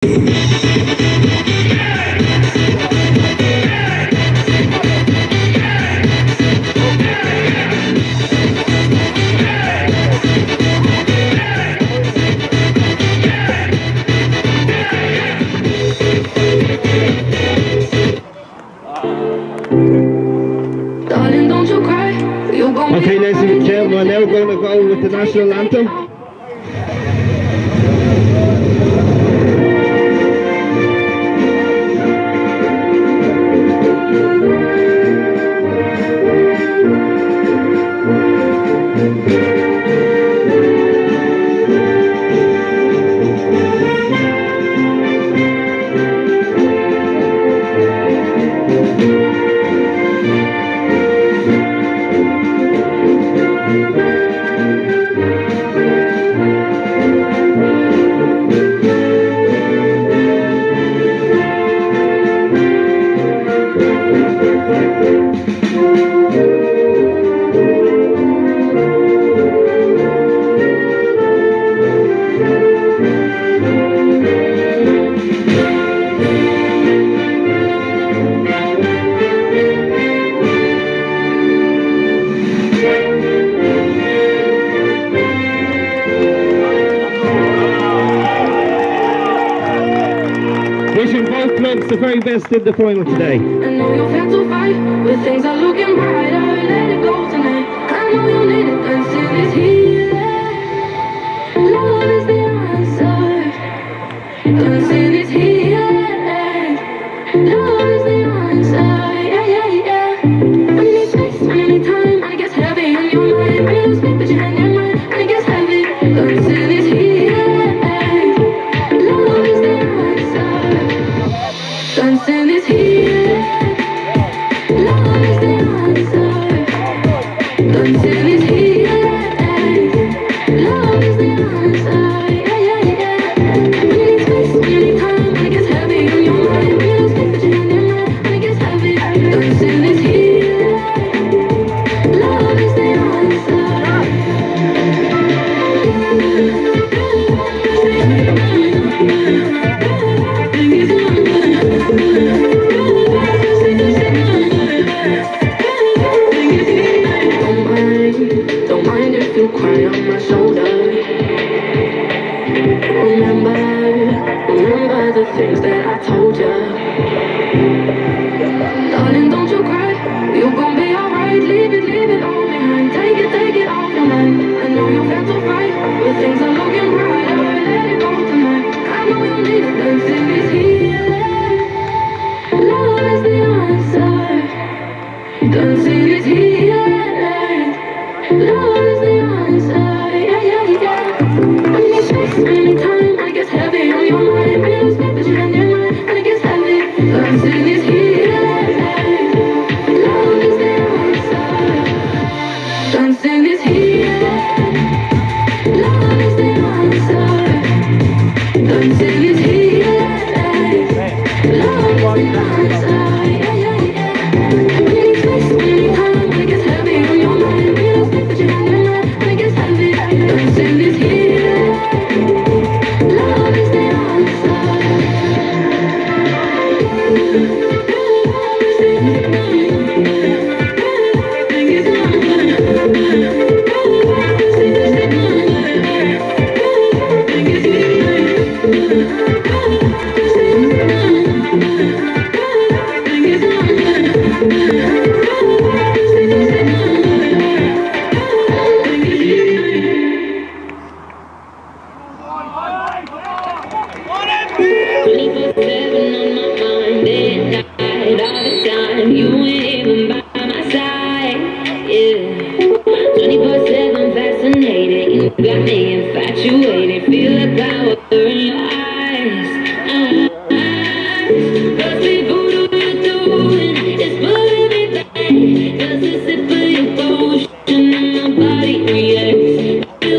Okay, ladies and gentlemen, we're now going to go with the national anthem. Wishing both clubs the very best in the final today. I know you've had to fight, but things are looking brighter. Let it go tonight. I know you need it, dancing is healing. Love is the answer. Dancing is healing. Love is the answer. Yeah, yeah, yeah. When you need space, when you need time, and it gets heavy on your mind. When you lose sleep, but you hang your mind, and it gets heavy. Dancing is healing. Love is the answer. Dancing is healing. Love is the answer. Dancing is healing. Love is the answer. Yeah, yeah, yeah. When you need space, when you need time, and it gets heavy on your mind. When you lose sleep, but you hang your mind, and it gets heavy. Dancing is healing. Love is the answer. Don't mind if you cry on my shoulder. Remember the things that I told you. Darling, don't you cry. You're gonna be alright. Leave it all behind. Take it off your mind. I know you've had to fight, but things are looking brighter. Let it go tonight. I know you need it. Dancing is healing. Love is the answer. Dancing is healing. Love is the answer. Yeah, yeah, yeah. When you need space, when you need time, and it gets heavy on your mind. When you lose sleep, but you hang your mind, and it gets heavy. Dancing is healing. Love is the answer. Dancing is healing. Love is the answer. Dancing is healing. Love is the answer. Yeah, yeah, yeah. When you need space, when you need time, and it gets heavy on your mind. When you lose sleep, but you hang your mind, and it gets heavy. Dancing is healing. Love is the answer.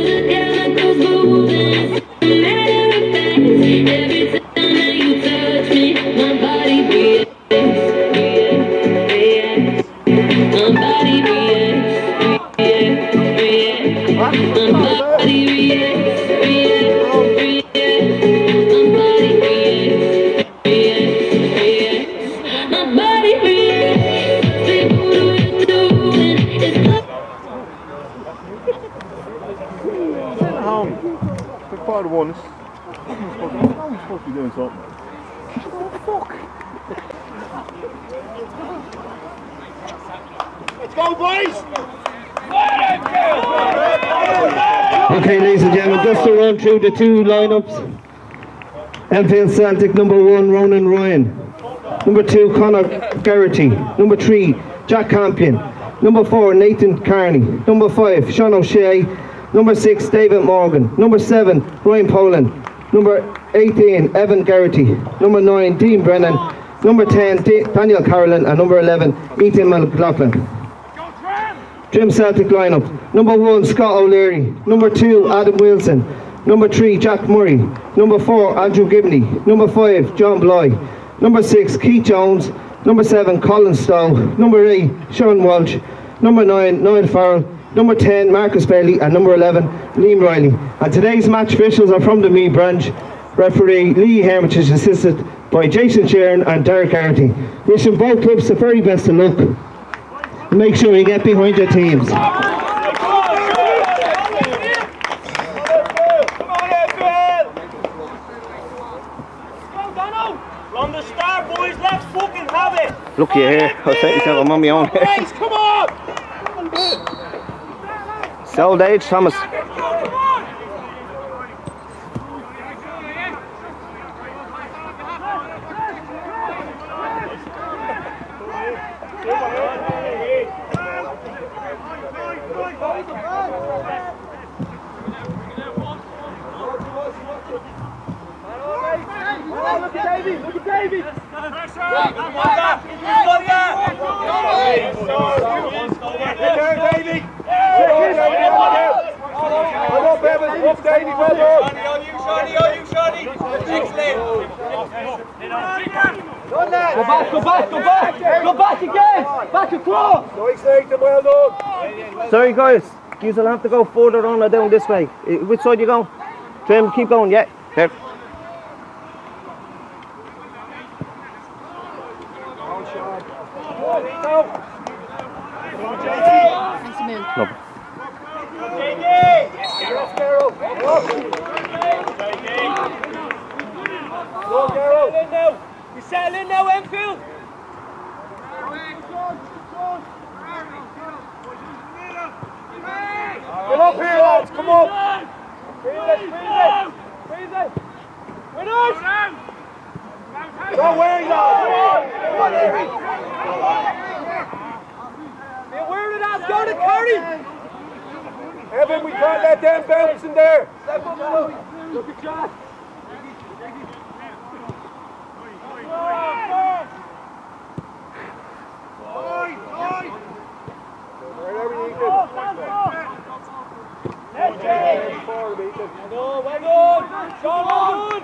Every time that you touch supposed to be doing something. Let's go, boys! Okay, ladies and gentlemen, just to run through the two lineups. Enfield Celtic, number 1, Ronan Ryan. Number 2, Conor Garrity. Number 3, Jack Campion. Number 4, Nathan Carney. Number 5, Sean O'Shea. Number 6, David Morgan. Number 7, Ryan Poland. Number 18, Evan Garrity. Number 9, Dean Brennan. Number 10, Daniel Carolan. And number 11, Ethan McLaughlin. Trim Celtic lineup. Number 1, Scott O'Leary. Number 2, Adam Wilson. Number 3, Jack Murray. Number 4, Andrew Gibney. Number 5, John Bly. Number 6, Keith Jones. Number 7, Colin Stowe. Number 8, Sean Walsh. Number 9, Niall Farrell. Number 10, Marcus Bailey. And number 11, Liam Riley. And today's match officials are from the Meath branch. Referee Lee Hermitage is assisted by Jason Sharon and Derek Arty. Wishing both clubs the very best of luck. Make sure you get behind your teams. From the start, boys, let's fucking have it! Look here, I'll take myself, I'm on my own here. Guys, come on! It's old age, Thomas. Look at Davey! Look at Davey! Go back again! Back across! Well done! Sorry guys, you will have to go further on or down this way. Which side you going? Trim, keep going, yeah. There. No. You settle in now, Enfield. Get up here, lads. Come on. Freeze it. Winners. Don't worry, lads. Be aware of that. Go to Curry. Evan, we can't let them bounce in there. Look at Jack. Wherever you can. Well done. Sean, well done.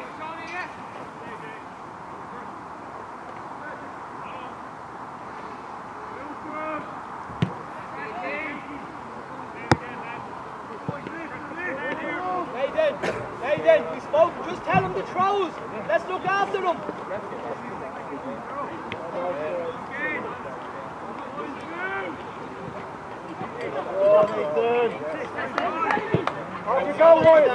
Hayden, we spoke. Just tell them the throws. Let's look after them. Off you go, Ryan.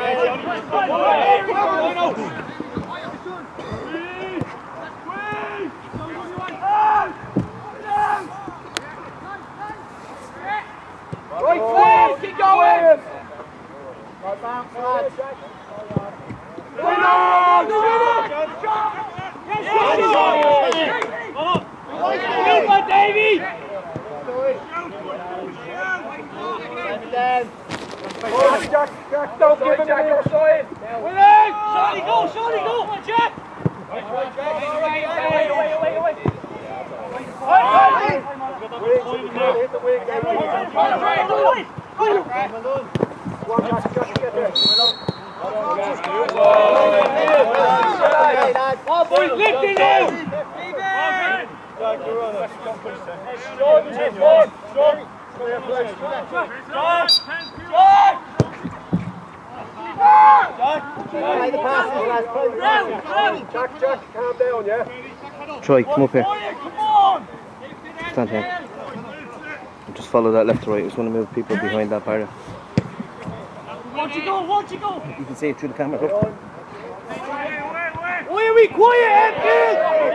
Right, keep going. Right, bounce, lads. Davey! Jack, don't give him any your side. Winning! Shorty, go! Come on, Jack! Wait. Hit the wing. Oh, boys, lift it now! Jack, calm down, yeah? Troy, come up here. Stand here. Just follow that left to right. I just want to move people behind that barrier. Watch you go! You can see it through the camera. Look. be quiet, Enfield!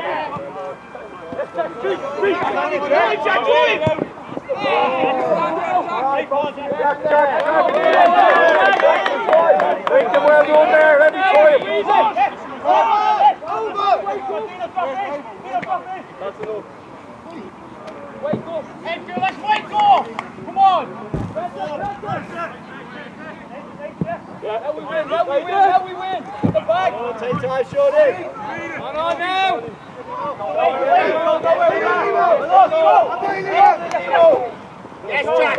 Make them well done there, let me quiet. That's enough. Wake up! Enfield, let's wake up! Come on! Yeah, how we win, how we win, how we win! At the back! Take time, Shorty! On now! Yes, Jack!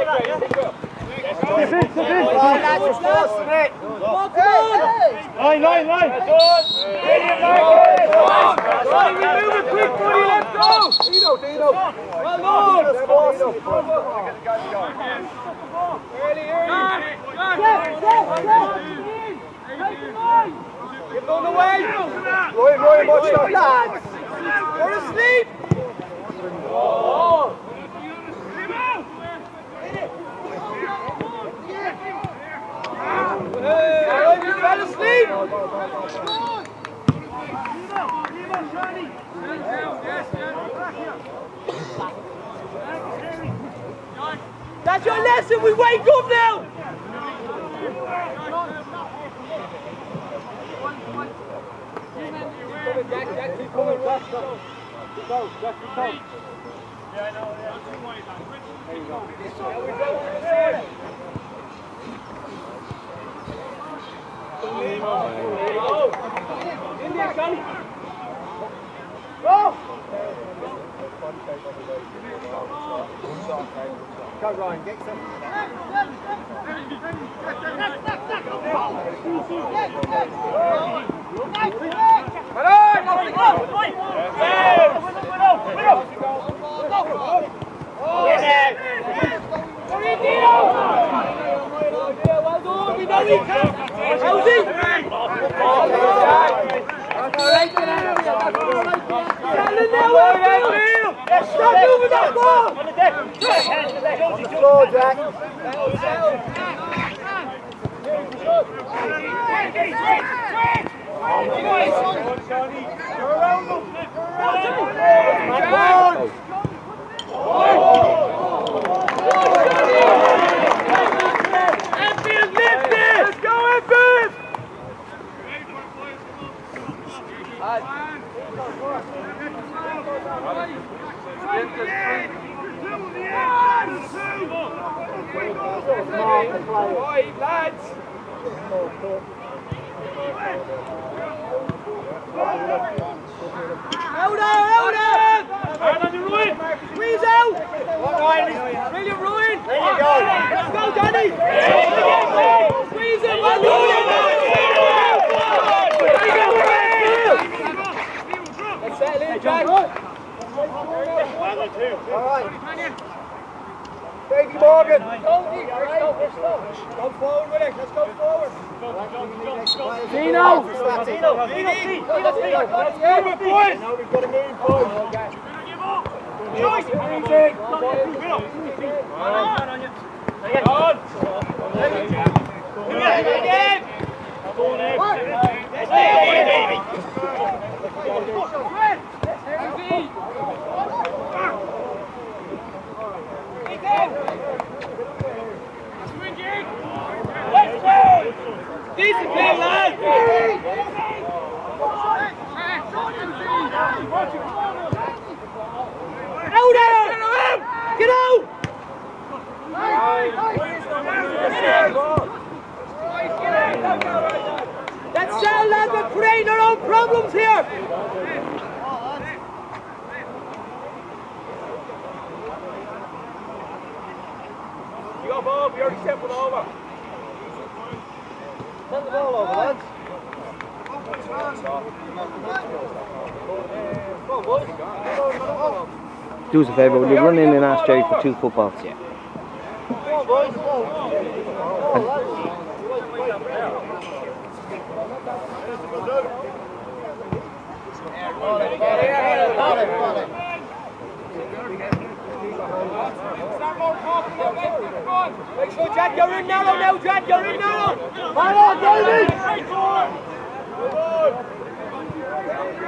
Line! Line, we move it quick, buddy, let's go! Dino! Well done! Early! Get on the way! Roy, watch out, lads! You're asleep! Oh. Hey, you fell asleep! That's your lesson, we wake up now! Jack, keep coming, Jack, go. Go. Yeah, I know, yeah. There you go. There we go. In there, Johnny. Go! Go, Ryan, get some. Stop moving that ball! Go, Jack. Enfield, lift it! Let's go, Enfield! Oi, lads! Hold on! Hard on your Ryan! Squeeze out! Brilliant, Ryan! There you go! Let's go, Danny! Squeeze it! Well done! Let's settle in, Jack! Alright. Davey Morgan! Go forward with it, let's go forward! Dino! Move it, boys! Now we've got to move, boys! Decent play, lad! Out there! Get out! Let's settle, lads, we're creating our own problems here! You got ball, we already stepped it over. Send the ball over, lads. Do us a favour, will you run in and ask Jerry for 2 footballs? Yeah. Come on, boys. Make sure, Jack, you're in narrow now, Jack, you're in narrow. Come on, David!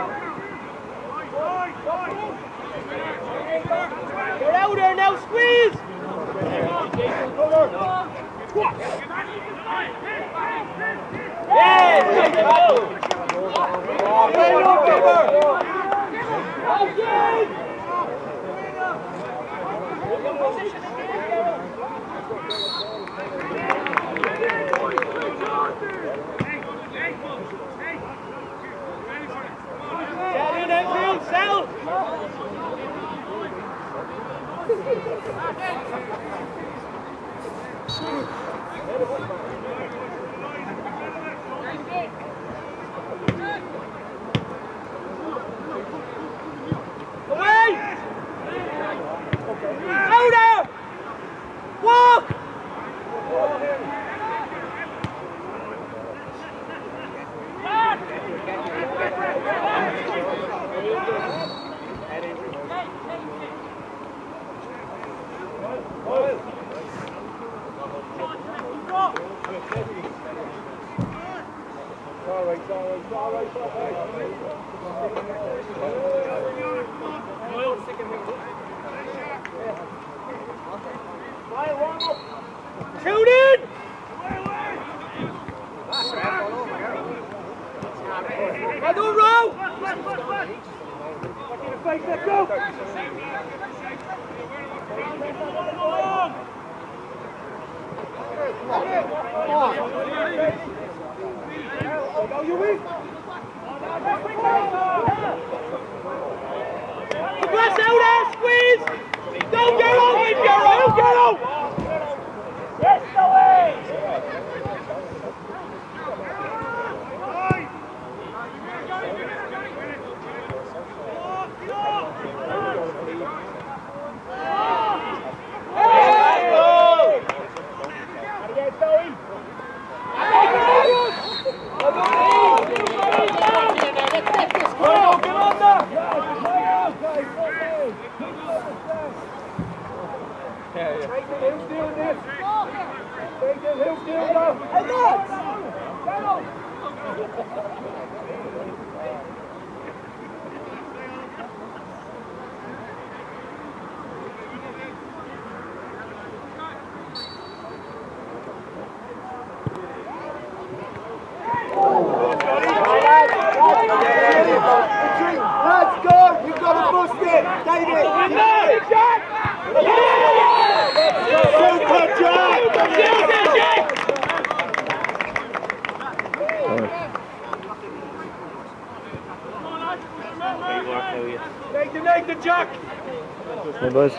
Hey boys.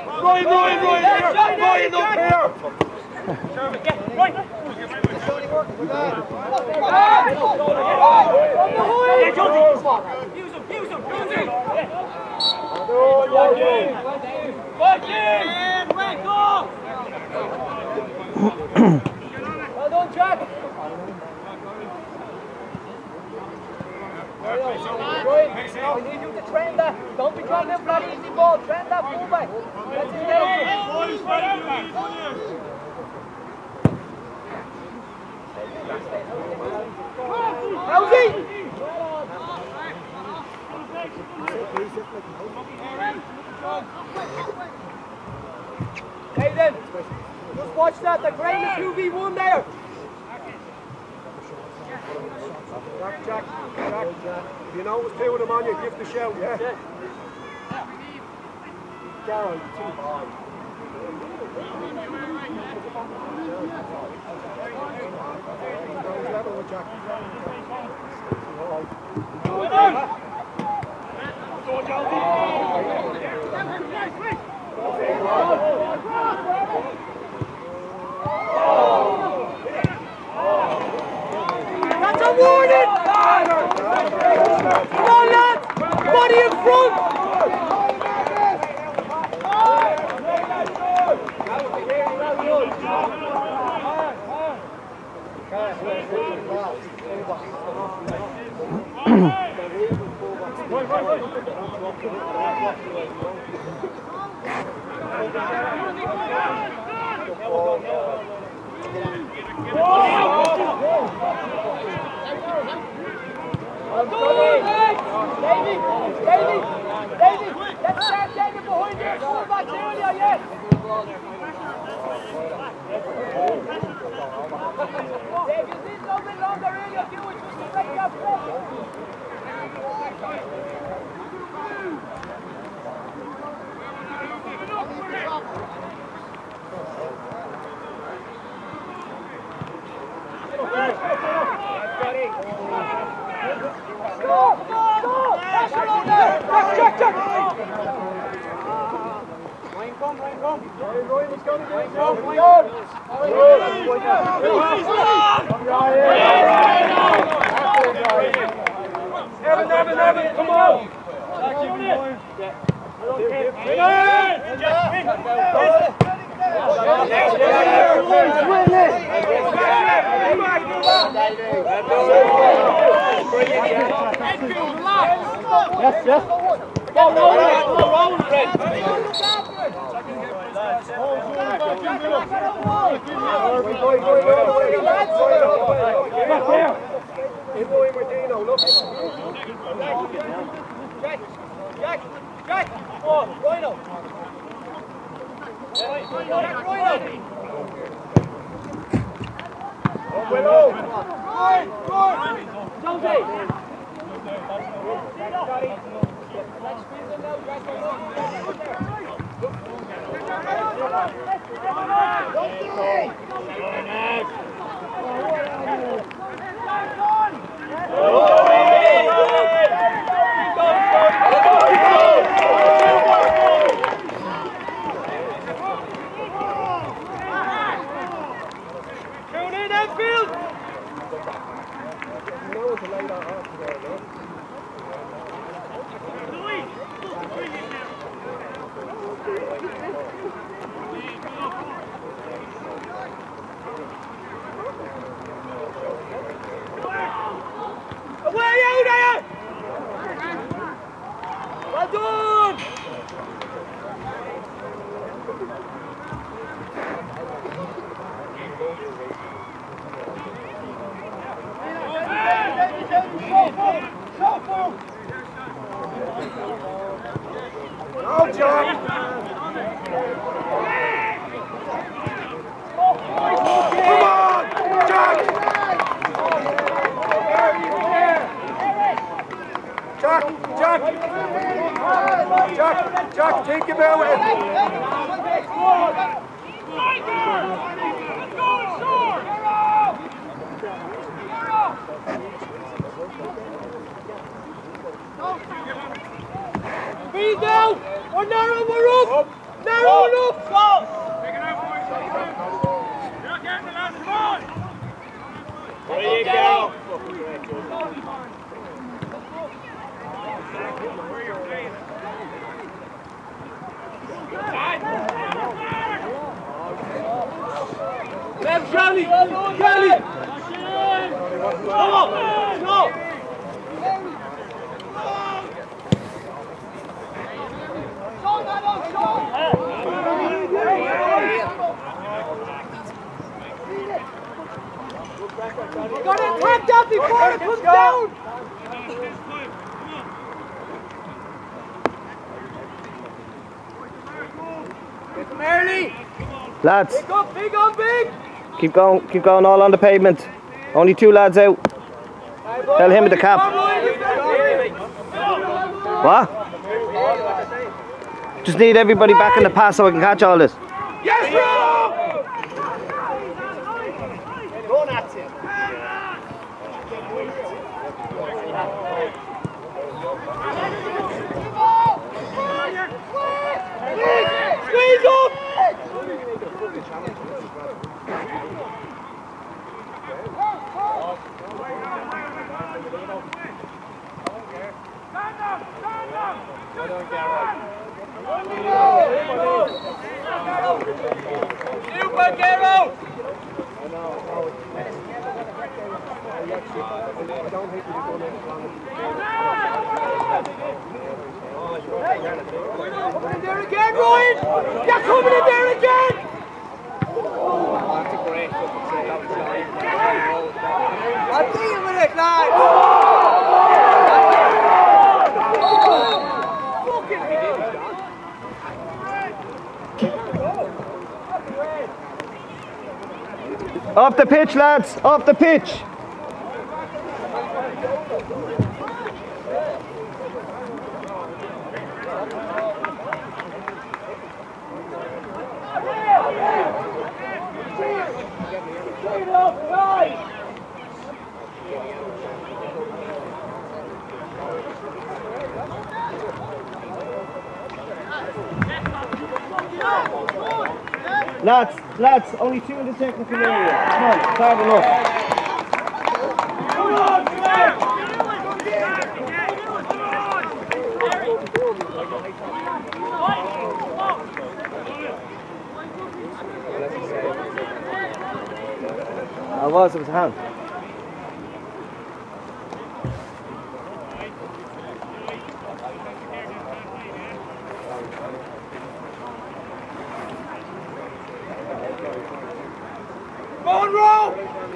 Ryan, up here! Well done, Jack! We need you to train that. Don't be trying to flat easy ball. Train that fullback. Let's engage. Rosie! Hayden, just watch that. The grain is 2v1 there. Jack. If you notice two of them on you, give the shout, yeah? Gary, too high. Level with Jack. That's a warning! Come on, lads! Body in front! Davey, let's start taking behind you. Go back earlier, yes. Evan, come on! Yes. Jack! Oh, Rhino! Jack, take him out with him. Speed down! We're narrow, we're up! Narrow and up! Stop! Take it out, boys! You're not getting the last, come on! There you go! Left, Charlie! Charlie! Come on! Go! We're going to attack that before it comes down! Get them early! Lads, Big up, big on, big! keep going all on the pavement. Only 2 lads out. Tell him with the cap. What? Just need everybody back in the pass so I can catch all this. Yes, bro! Squeeze up! Super Gero! Coming in there again, Ryan! You're coming in there again! I'll deal with it, lads! Off the pitch, lads! Off the pitch! Lads, only 2 in the technical area. Come on, it's hard enough. It was a hand. Come on, roll!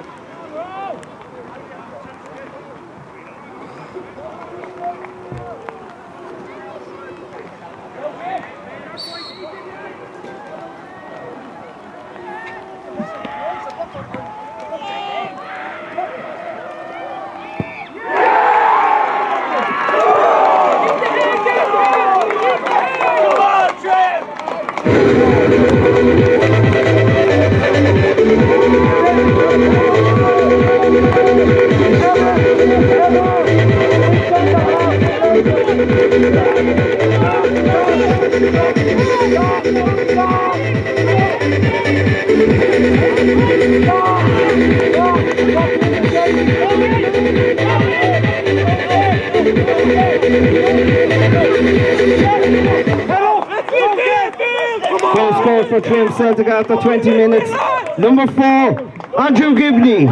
Goal scored for Trim Celtic after 20 minutes. Number 4, Andrew Gibney.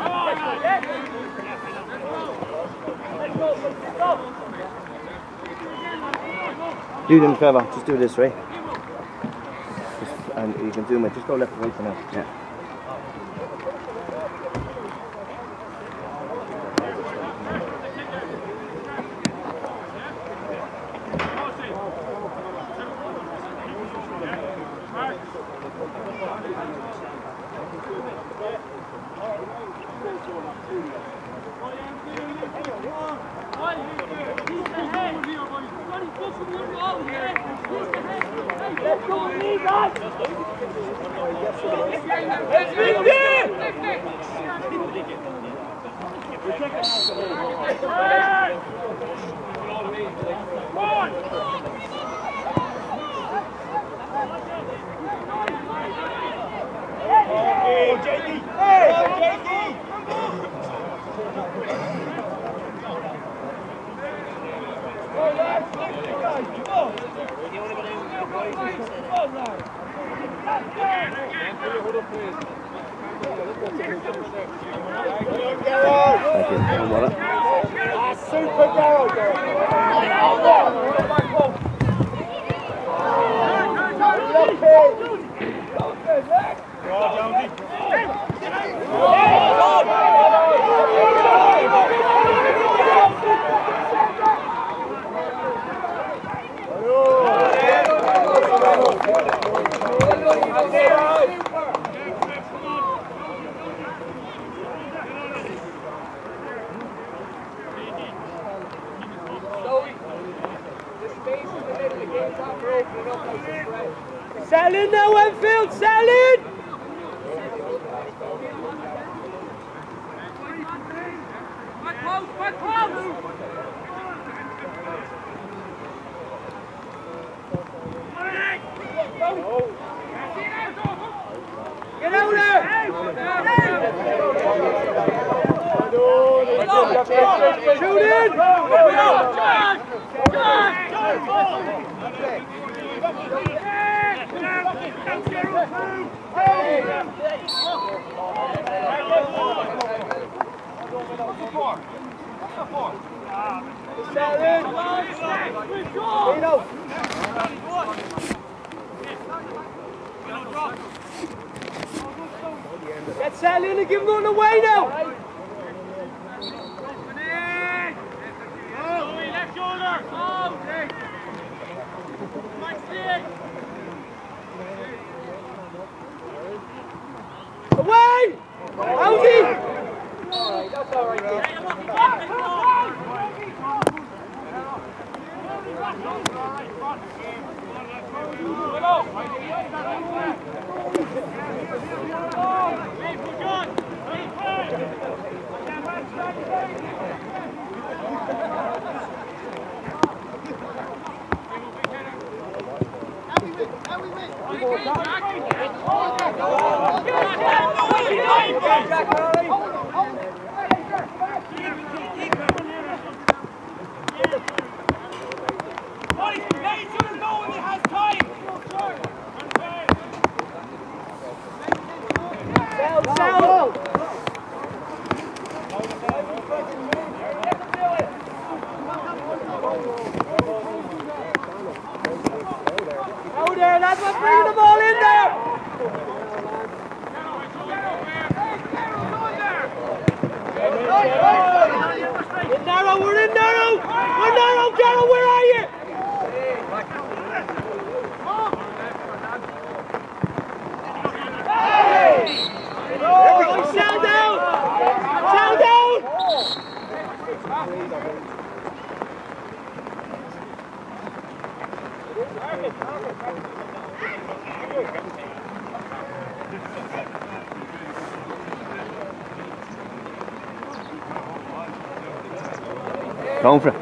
Do them a favour, just do this, right? And you can zoom it, just go left and right for now. Yeah. Settle in now, Enfield, settle in! Back close! Get out there! Shoot in! Get settled in and give them on the way now! Left shoulder! Away! Outie! That's all right. How we win? Going for it.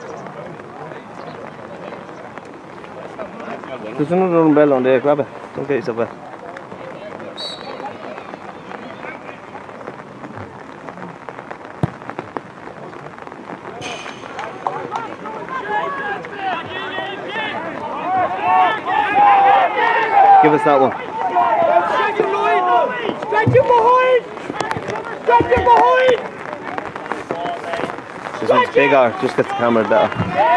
There's another umbrella on there, grab it. Don't get yourself wet. Give us that one. Stretch it behind! Stretch it behind! This one's bigger, just gets the camera better.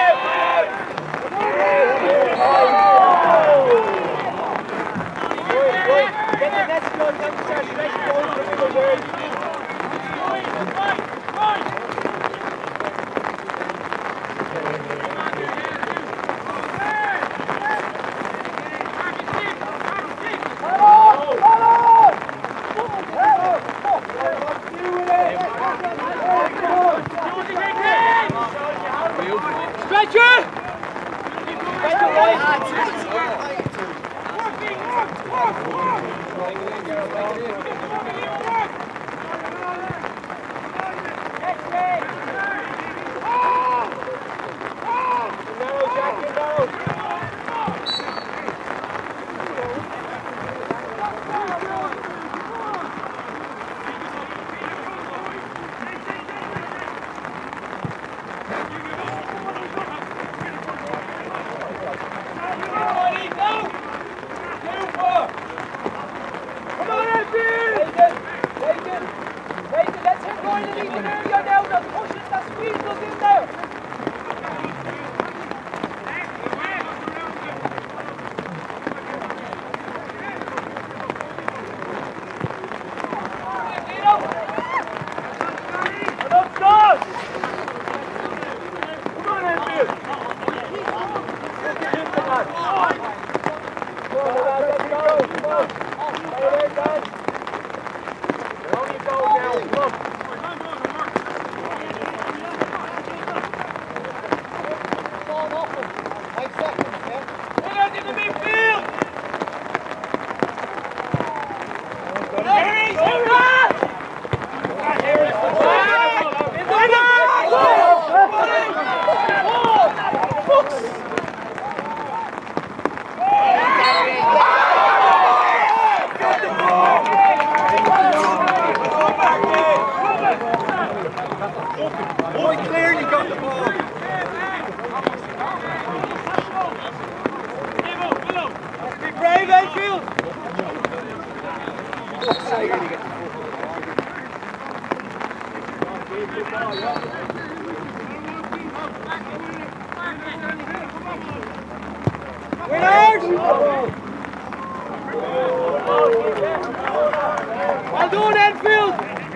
Well done, Enfield!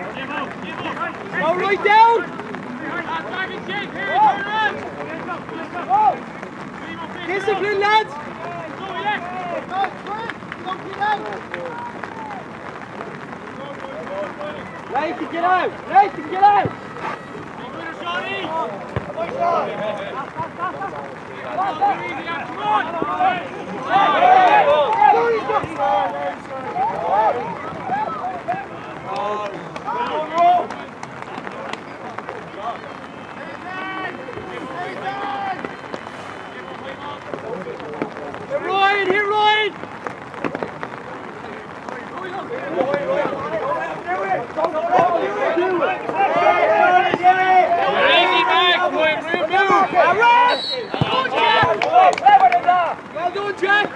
Go right down! Discipline, lads! Right, get out! Right, get out! Hit Ryan! Well done, Jack!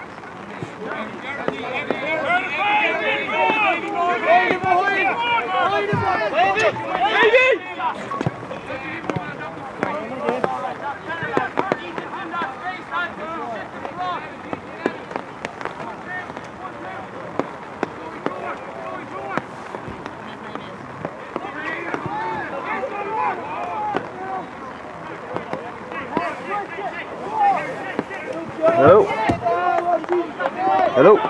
Hello. Hello.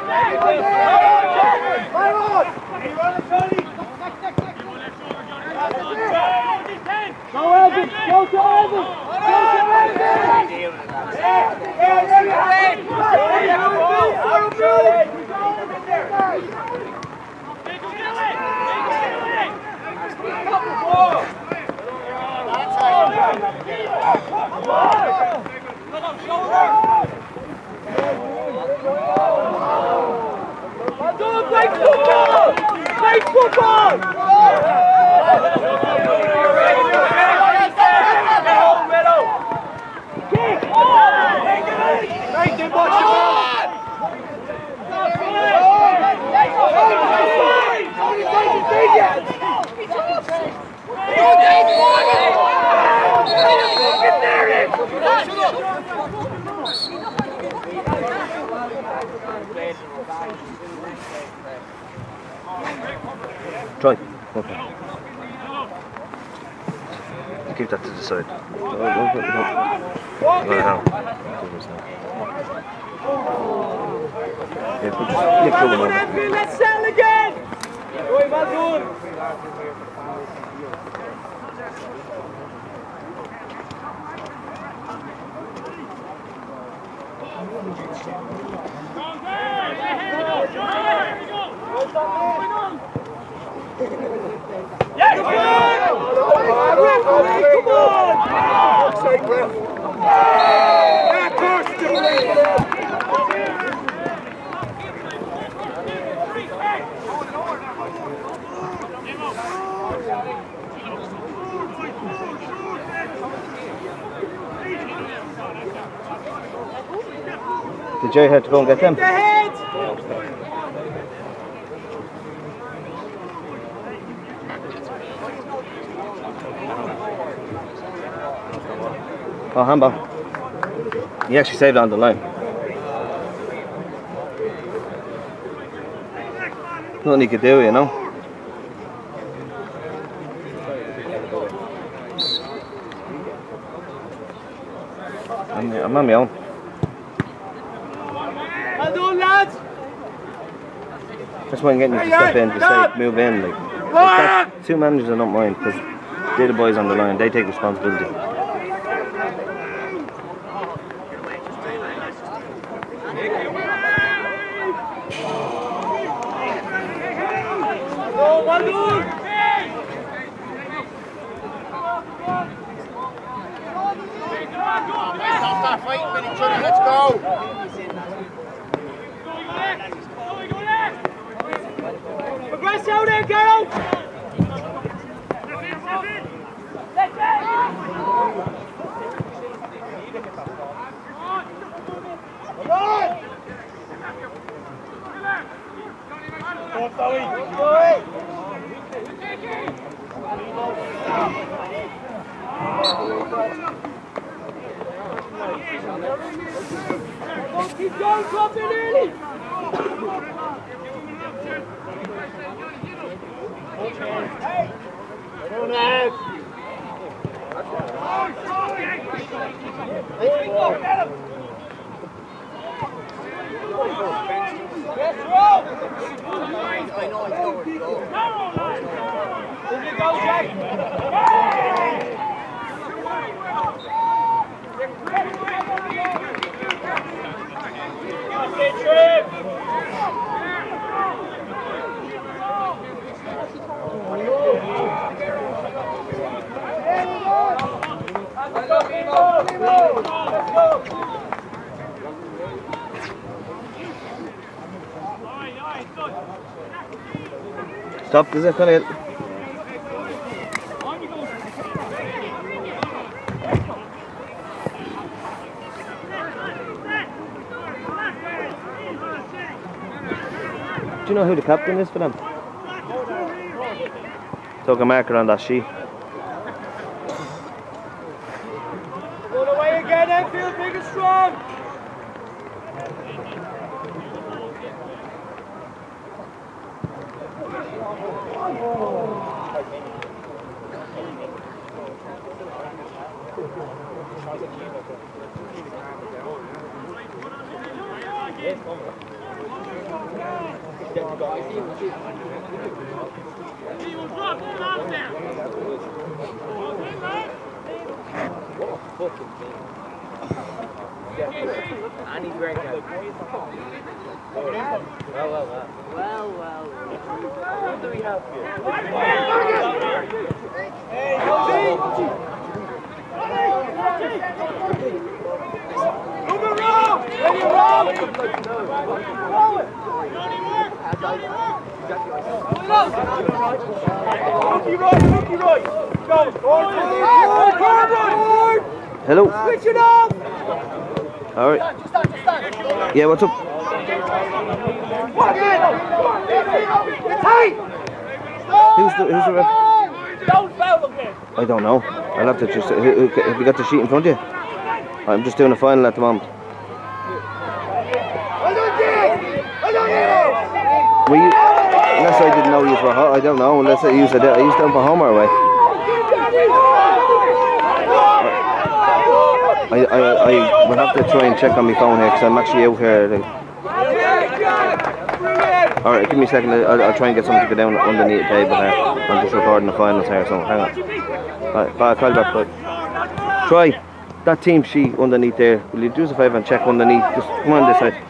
Go Evan! Go to Evan! Play football! Play football! Try. Okay. Keep that to the side. No. Yeah, just nick over. Let's settle again! Roy, well done! Yes! Come Did Jerry have to go and get them? Oh, handball. He actually saved it on the line. Nothing he could do, you know. I'm on my own. Well done, lads! That's why I'm getting you to step in, to say, move in. Like, two managers I don't mind, because they're the boys on the line, they take responsibility. Well done! Stop fighting with each other, let's go! Progress out there, girl! Keep going, drop it early! Hey! Stop, is it going to... Do you know who the captain is for them? Took a marker on that sheet. Go away again, Enfield, big and strong. And he's wearing that. Well. What do we have here? Hello. Switch it off! Alright. Yeah, what's up? Who's the ref? Don't foul again! I don't know. I'll have to just. Have you got the sheet in front of you? I'm just doing a final at the moment. Were you? Unless I didn't know you for I don't know. Unless I used down for home or away. I will have to try and check on my phone here because I'm actually out here. Alright, give me a second. I'll try and get something to go down underneath the table here. I'm just recording the finals here, so hang on. Alright, I'll call you back. But try that team sheet underneath there. Will you do us a favour and check underneath? Just come on this side.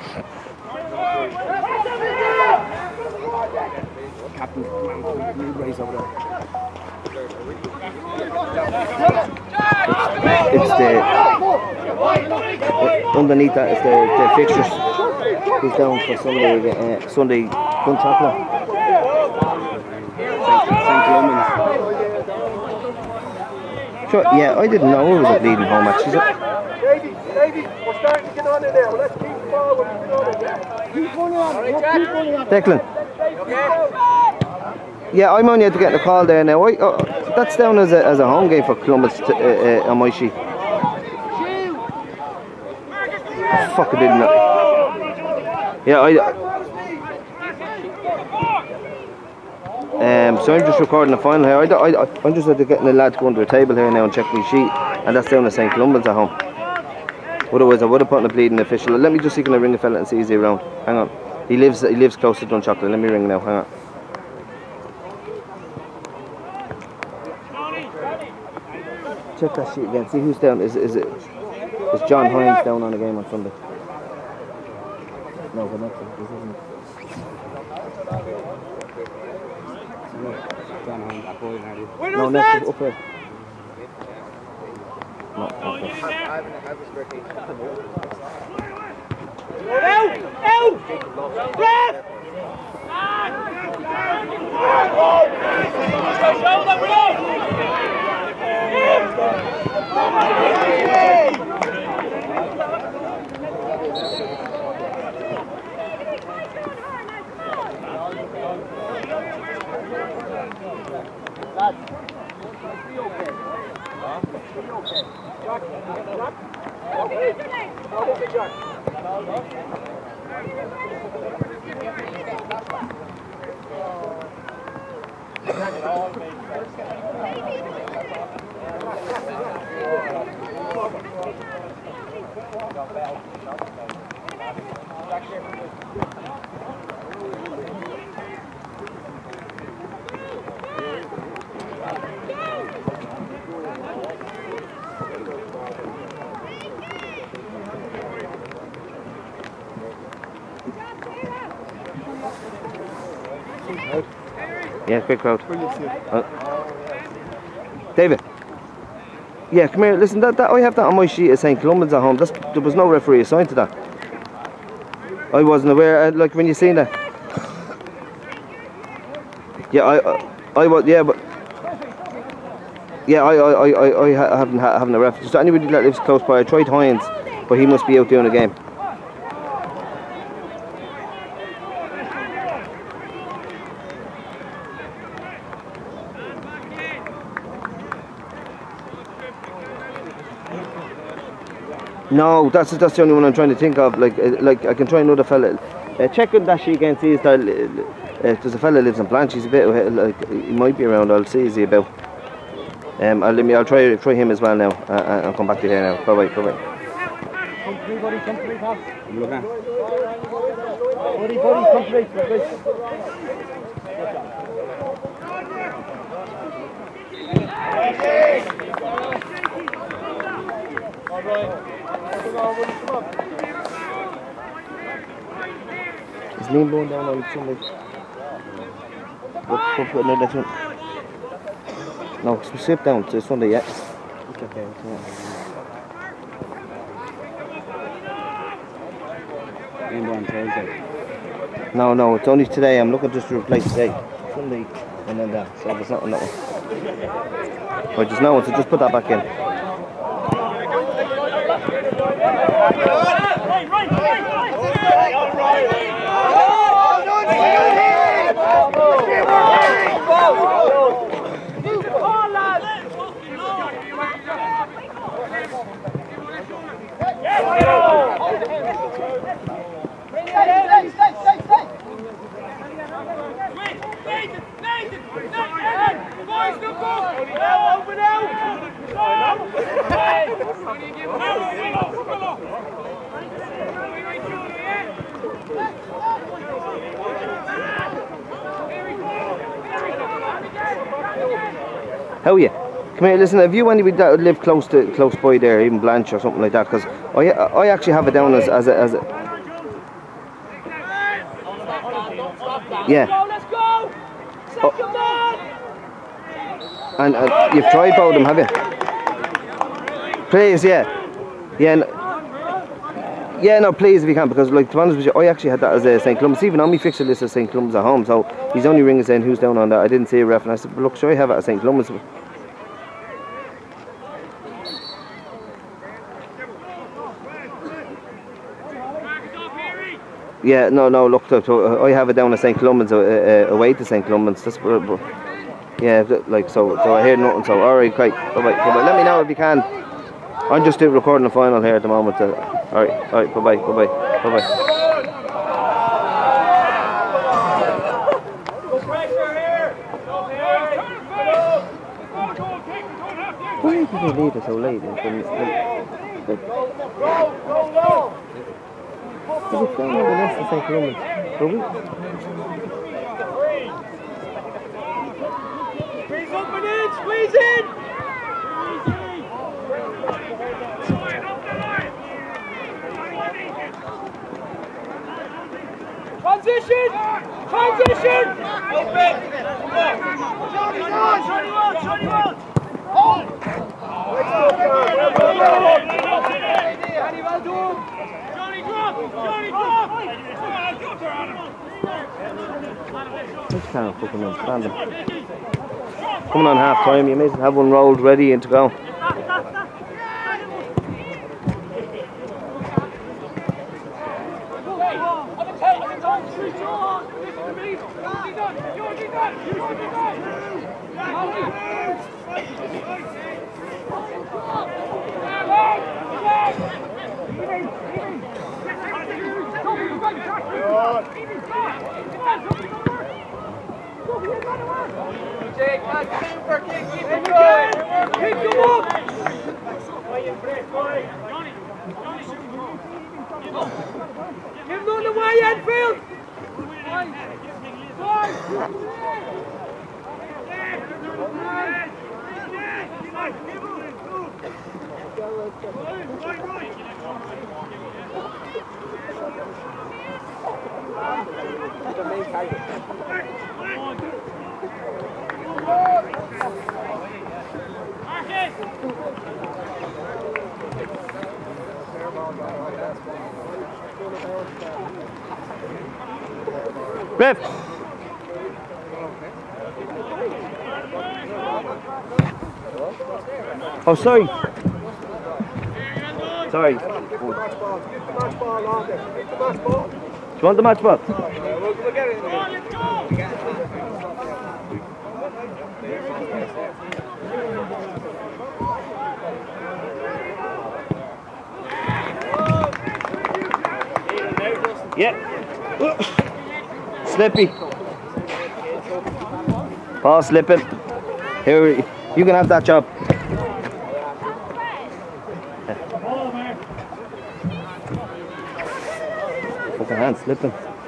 It's the underneath that is the fixtures. Who's down for Sunday Gunchapel? St. Columbans. Sure, yeah, I didn't know it was a bleeding home match, is it? Davey, we're starting to get on it now. Let's keep forward and get on it. Keep running on it. Declan. Yeah, I'm only had to get a call there now. That's down as a home game for Columbus on my sheet. Oh, fuck, I didn't know. Yeah, so I'm just recording the final here. I'm just getting the lad to go under the table here now and check my sheet, and that's down at St. Columbans at home. Otherwise, I would have put in a bleeding official. Let me just see, can I ring the fella and see is he around? Hang on. He lives close to Dunchocolate. Let me ring now. Hang on. Check that sheet again. See who's down. Is John Hines down on the game on Sunday? No, but not this, isn't it? John Hines, that boy now. No, next up there. No, okay. Out! Ref! Yeah, quick crowd. David. Yeah, come here. Listen, that I have that on my sheet at St. Columbans at home. There was no referee assigned to that. I wasn't aware. Like when you seen that. Yeah, I was. Yeah, but. Yeah, I haven't a ref. Just anybody that lives close by. I tried Hines, but he must be out doing a game. No, that's the only one I'm trying to think of. Like I can try another fella. Check on that sheet again. See if there's a fella lives in Blanche. He's a bit like he might be around. I'll see is he about. I'll try him as well now. I'll come back to you here now. Bye bye. Come to me, buddy, pal. I'm looking at. Buddy, come to me. Is Liam going down on Sunday? Go put another one. No, slip down to Sunday, yeah. It's okay. On Thursday. No, it's only today. I'm looking just to replace today. Sunday and then that. So there's not on that one. Right, there's no one, so just put that back in. How are you? Come here, listen, have you anybody that live close by there, even Blanche or something like that? Because I actually have it down as a yeah. Let's go! Second man! And you've tried both of them, have you? Please, yeah. Yeah, no, please if you can, because like to be honest with you, I actually had that as a St. Columbus, even on my fixture list as St. Columbus at home, so he's only ringing saying who's down on that. I didn't see a ref, and I said, look, sure I have it as St. Columbus. Yeah, no, look, I have it down as St. Columbus, away to St. Columbus. That's yeah, like so I hear nothing. So all right, great. Bye bye. Let me know if you can. I'm just recording the final here at the moment. All right. Bye bye. Why did they leave it so late? Go! It's down on the list of St. Columbus. Squeeze in! Transition! Open! Johnny Walt! Johnny drop! Just can't fucking understand them. Coming on half time, you may have one rolled ready and to go. Pick him up! Give him on the way, Enfield! Ref! Oh, sorry. Sorry. Do you want the match ball? We'll get it. Yeah. Slippy. Ball slipping. Here, you can have that job. Fucking hand slipping.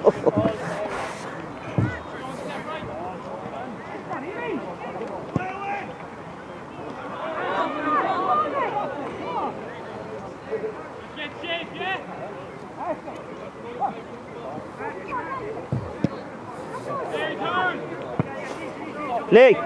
Lee.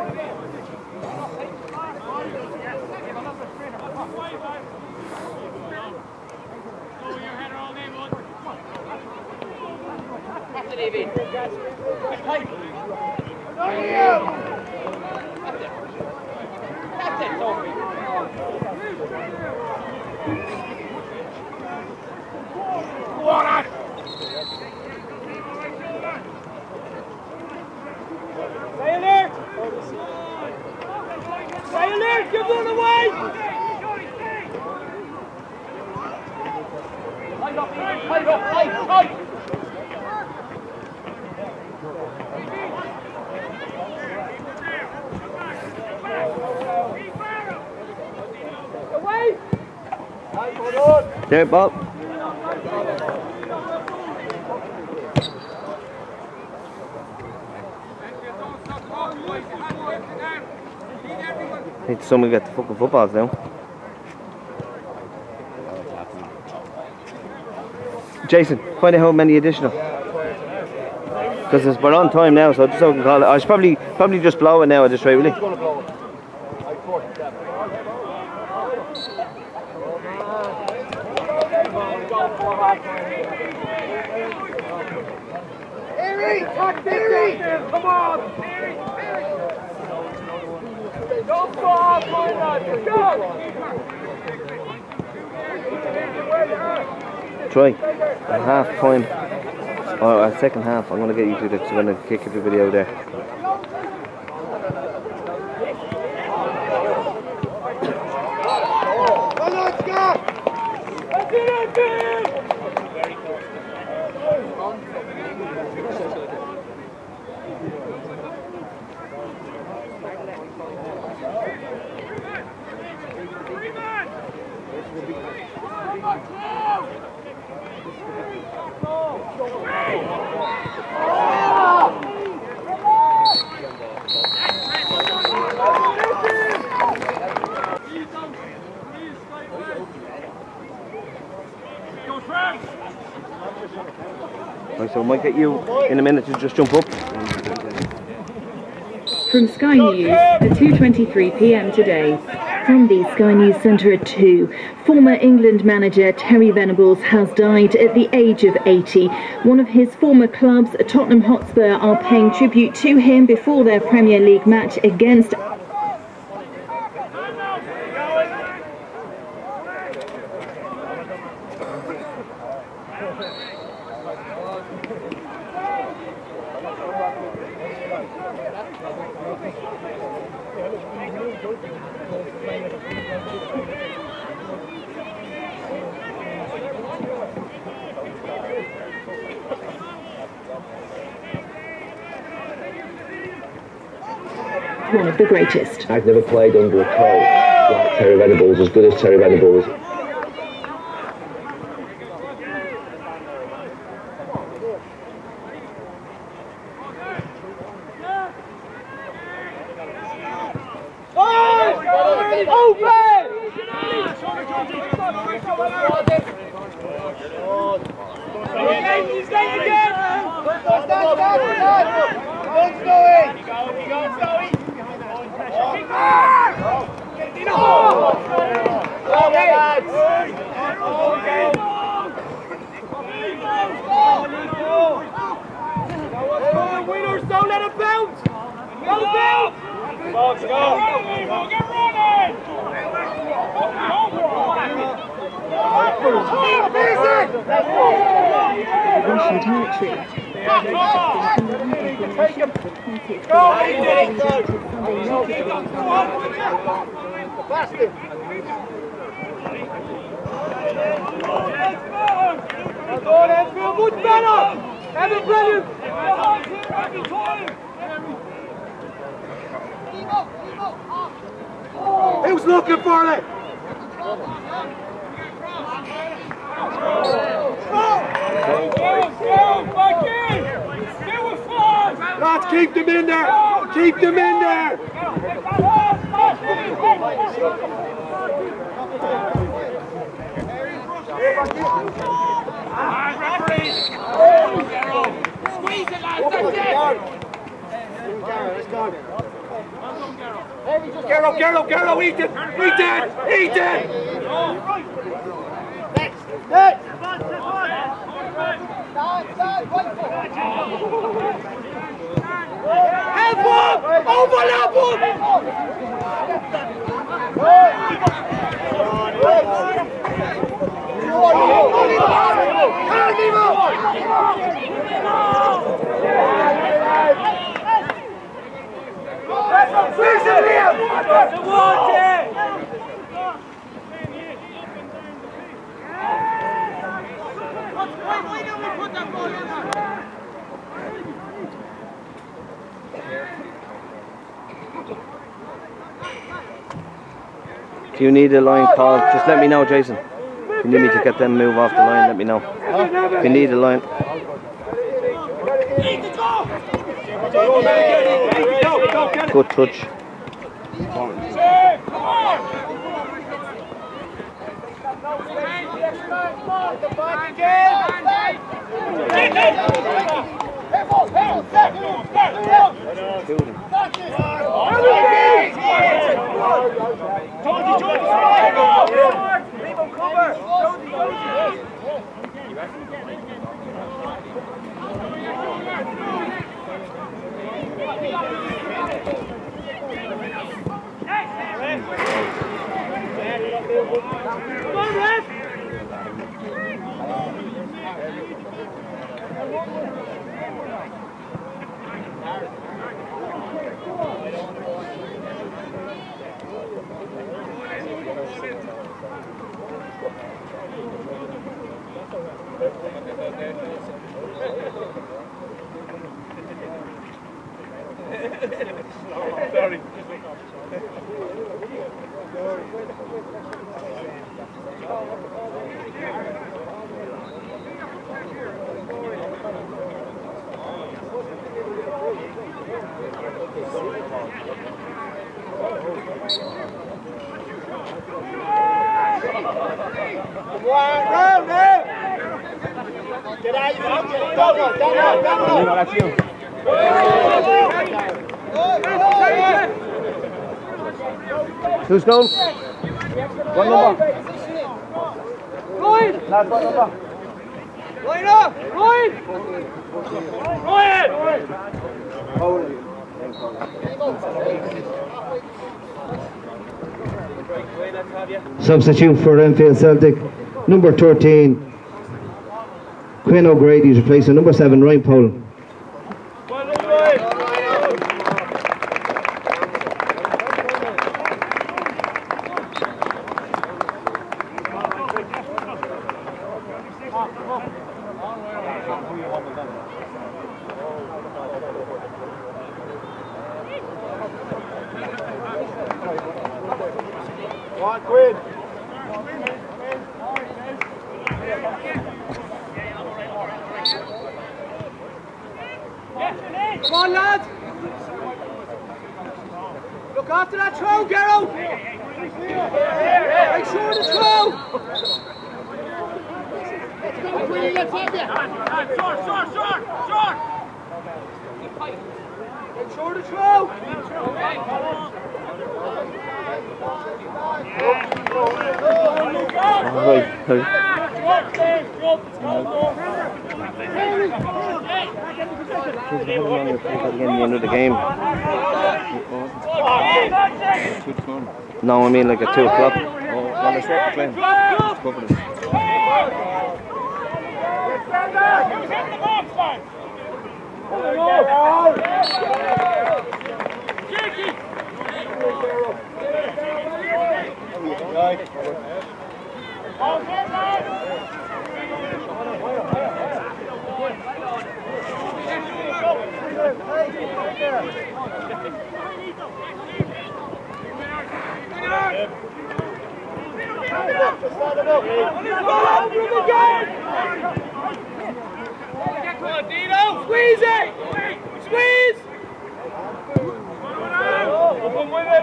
Stay alert! Stay alert! Give one away! Tight up, tight! Away! There, Bob. Need someone to get the fucking footballs now. Jason, find out how many additional. Because we're on time now, so I just so I can call it. I should probably just blow it now at this rate, really. Come on! Go far, go! Troy, a half time, or a second half, I'm going to get you to this, I'm going to kick everybody out there. Right, so I might get you in a minute to just jump up. From Sky News at 2:23 p.m. today. From the Sky News Centre at 2, former England manager Terry Venables has died at the age of 80. One of his former clubs, Tottenham Hotspur, are paying tribute to him before their Premier League match against one of the greatest. I've never played under a coach like Terry Venables, as good as Terry Venables. Winners, don't let it bounce! Go bounce! Let's go! Get running! Russian territory. Go on, Enfield, much better! Evan, brilliant! Who's looking for it? Lads, keep them in there! Keep them in there! Squeeze it, lads, that's it! Garrow, eat it! Help him! Overlap him! If you need a line call, just let me know, Jason. If you need me to get them move off the line, let me know. If you need a line. Good touch. Who's going? What number? Ryan! Lad, what number? Line up! Ryan! Substitute for Enfield Celtic, number 13, Quinn O'Grady is replacing number 7, Ryan Powell. Come on, lads! Look after that throw, Garrow! Make sure the throw! Let's go, Queenie, let's have you! Short! Make sure the throw! At the end of the game. No, I mean like at 2 o'clock. Well, it's what we're playing. Cover this. Squeeze it! Squeeze! Open with it,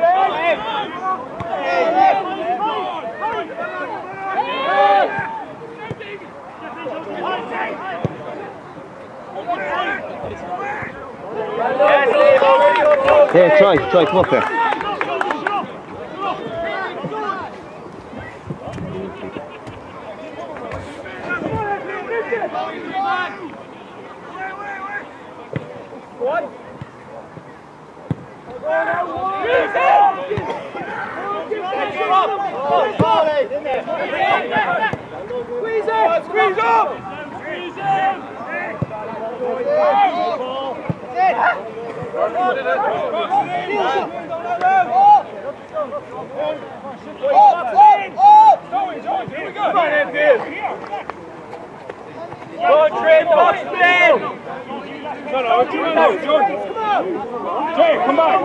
Here, try, come up there. Squeeze up! Come on!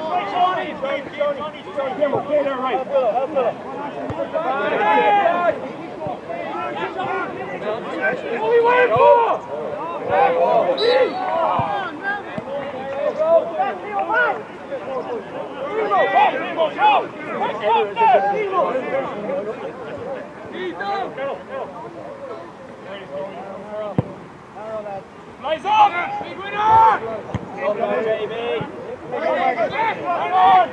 Stay there, right. What are we waiting for? Nice up! Big winner! Come on, baby! Come on!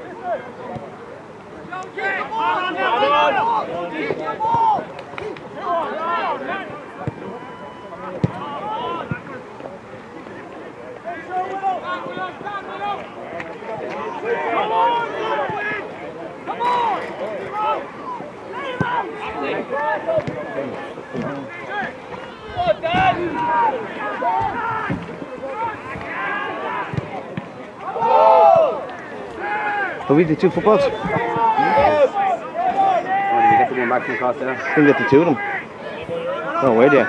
Are we the two footballs? Oh, did you get the one back from across there? Didn't get the two of them. Oh, where do you?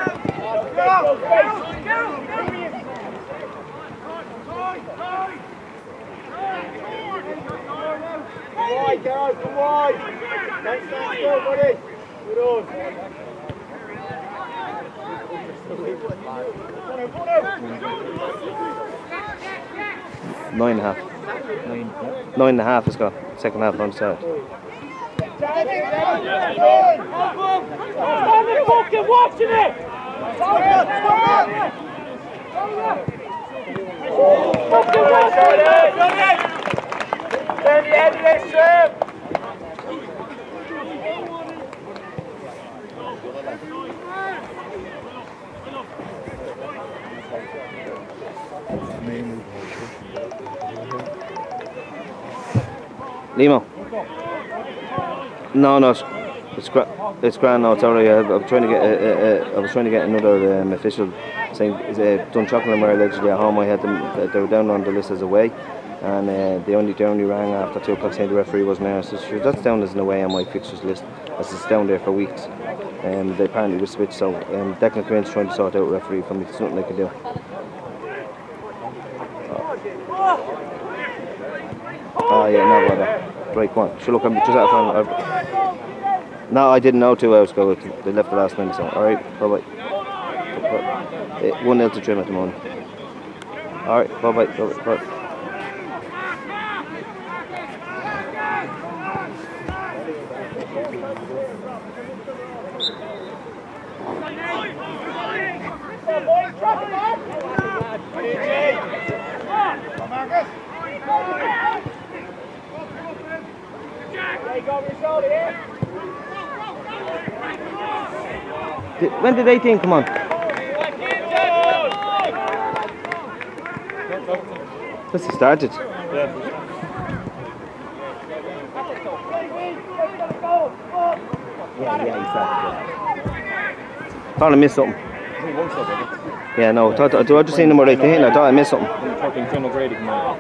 Come on! Don't stand still, buddy! Good on! 9.5. 9.5 is gone. Second half on start. Stand there, fucking watching it! Fucking watching it! Turn the end of this trip! Limo. No, it's grand. No, it's alright. I'm trying to get. I was trying to get another official saying Dunshaughlin were allegedly at home. I had them. They were down on the list as away, and they only rang after 2 o'clock saying the referee wasn't there. So sure, that's down as an away on my fixtures list, as it's down there for weeks. They apparently were switched. So Declan Quinn's trying to sort out a referee for me. There's nothing I can do. Oh yeah, no bother. Right, come on. Sure, look, I'm just out of No, I didn't know 2 hours ago. They left the last minute, so alright, bye-bye. 1-0 to Trim at the moment. Alright, bye-bye, bye-bye. When did 18 come on? Since it started. Yeah, he started. Thought I missed something. Yeah, no, I just seen number 18. I thought I missed something. Fucking John O'Grady come out.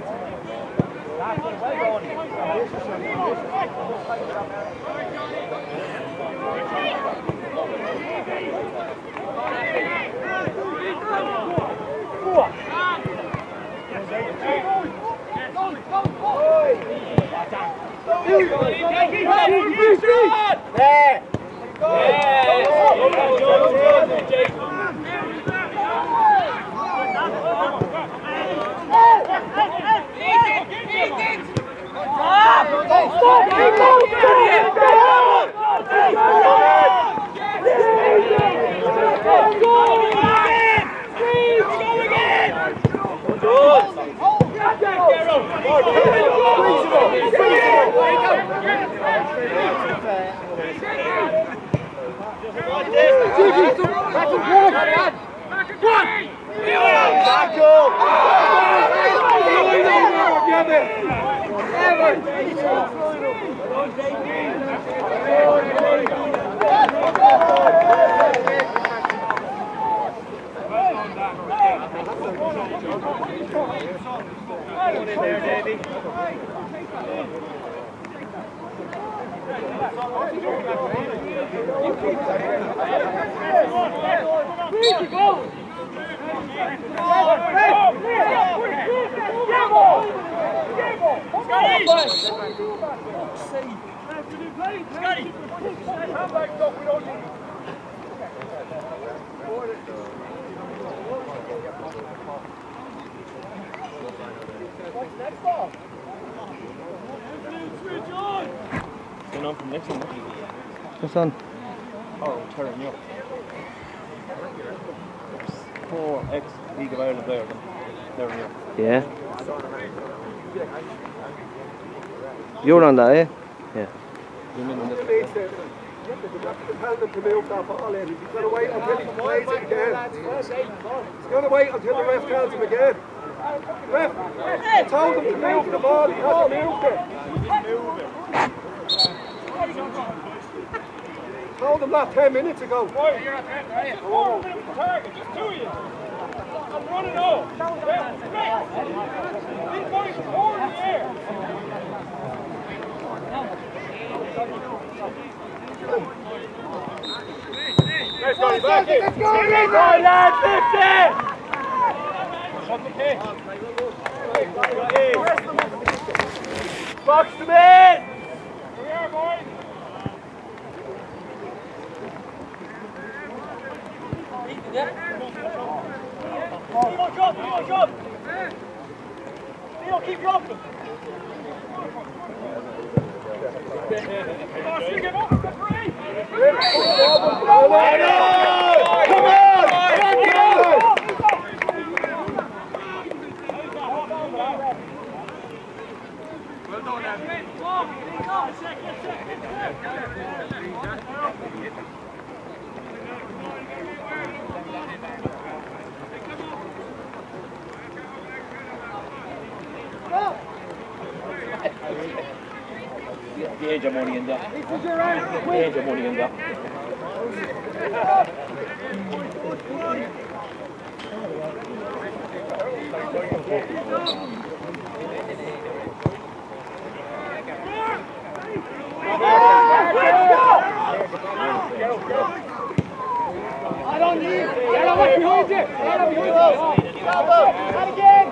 There! What's on? Oh, turn you up. 4x League of Ireland player. Yeah. You're on that, eh? Yeah. Tell them to move that ball in. He's going to wait until he plays it again. He's going to wait until the ref tells him again. Ref, told him to move the ball. He hasn't moved it. Told him that 10 minutes ago. Boy, you're at that, right? Oh, the target, just two of you. I'm running off. He's going forward in the air. Let's go, back in. Let's go, lad, 50! Shut the cage. Box them in! Here we are, boys. Drop! Theo, keep dropping! The age of money in there. The age of money in there. I don't need it. Get up behind you. Get up behind you. Not again.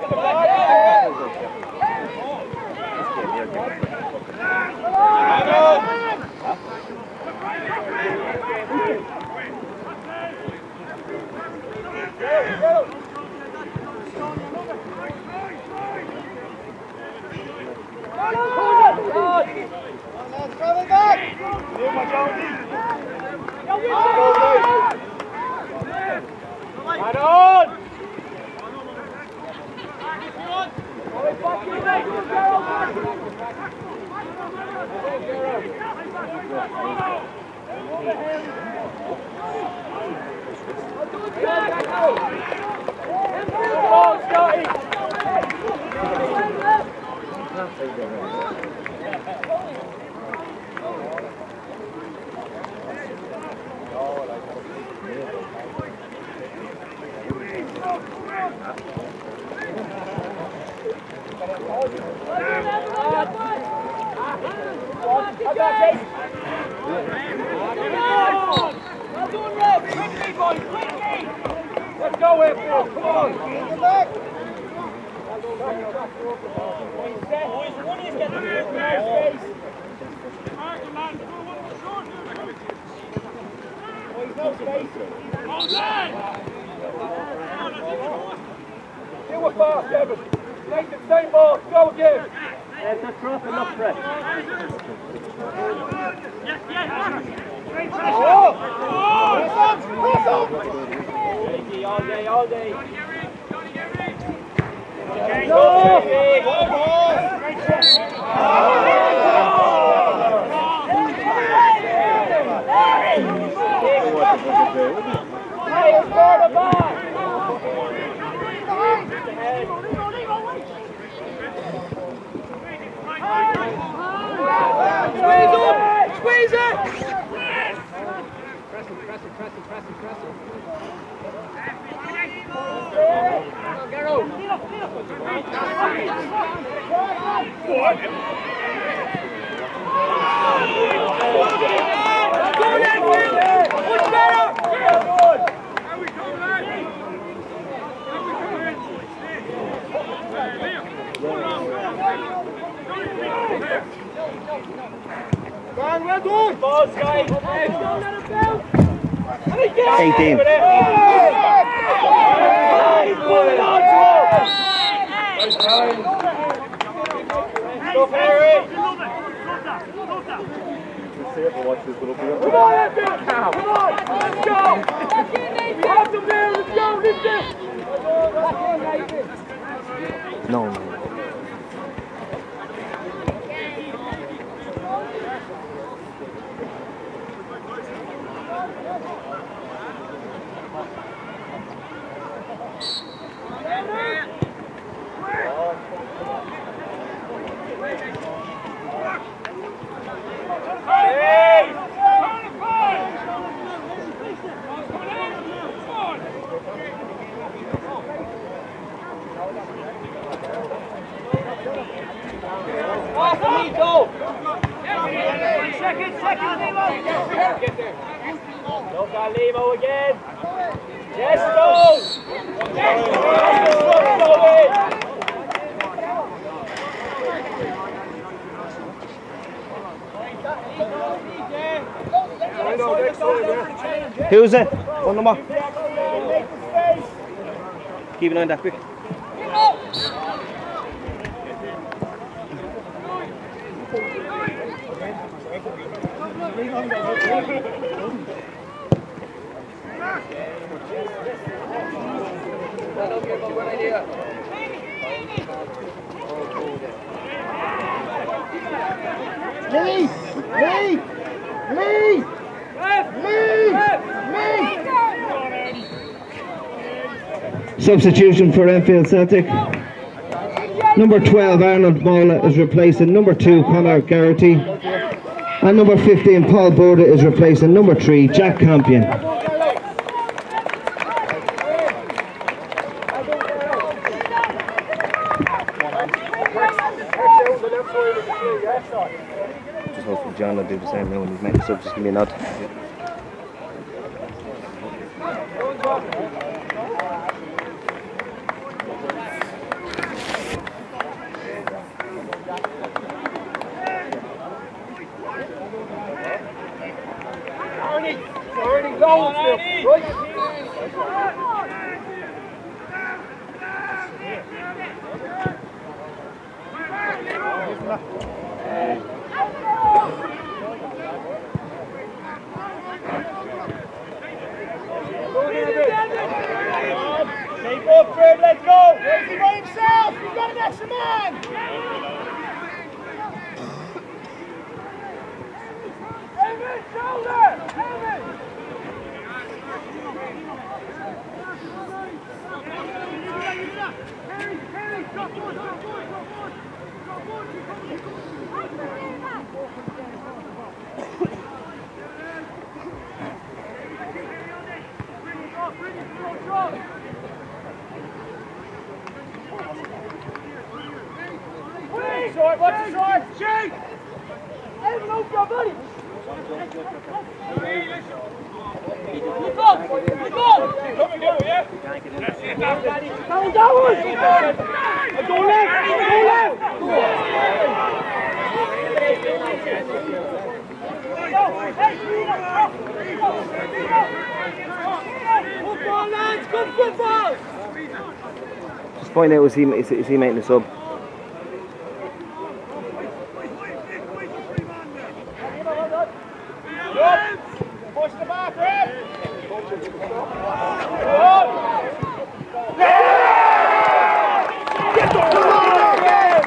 Let's go, F4, come on! Get back! One is getting the Do it fast, Evan. Take the same ball. Go again. Just drop and look fresh. All day. Squeeze it! Press it. Well done! Balls, guys! Don't let him down! 18. He's pulling on to him! Go, Harry! Come on, Evan! Come on! Let's go! We have them there! Let's go! Lift it! No, man. Second, Limo! Get there. Look at Limo again. Yes, go! Who's it? One number. Keep an eye on that quick. Substitution for Enfield Celtic. Number 12 Arnold Mola is replacing number 2 Conor Garrity, and number 15 Paul Borda is replacing number 3 Jack Campion. Just hope John will do the same now when he's making subs. Just give me a nod. Arnie, go! Right? Keep up, Fred, let's go! He's by himself! He's got an extra man! Evan, shoulder! Evan! Harry, drop forward, drop forward, drop forward! Drop forward, short, watch the short! Shake! Evan, open your buddy! Look up! Look up! Coming down, yeah? Down, downwards! Go left! Go left! Football, lads, good football! Just find out is he making the sub. Push the back, Red! Get the ball again!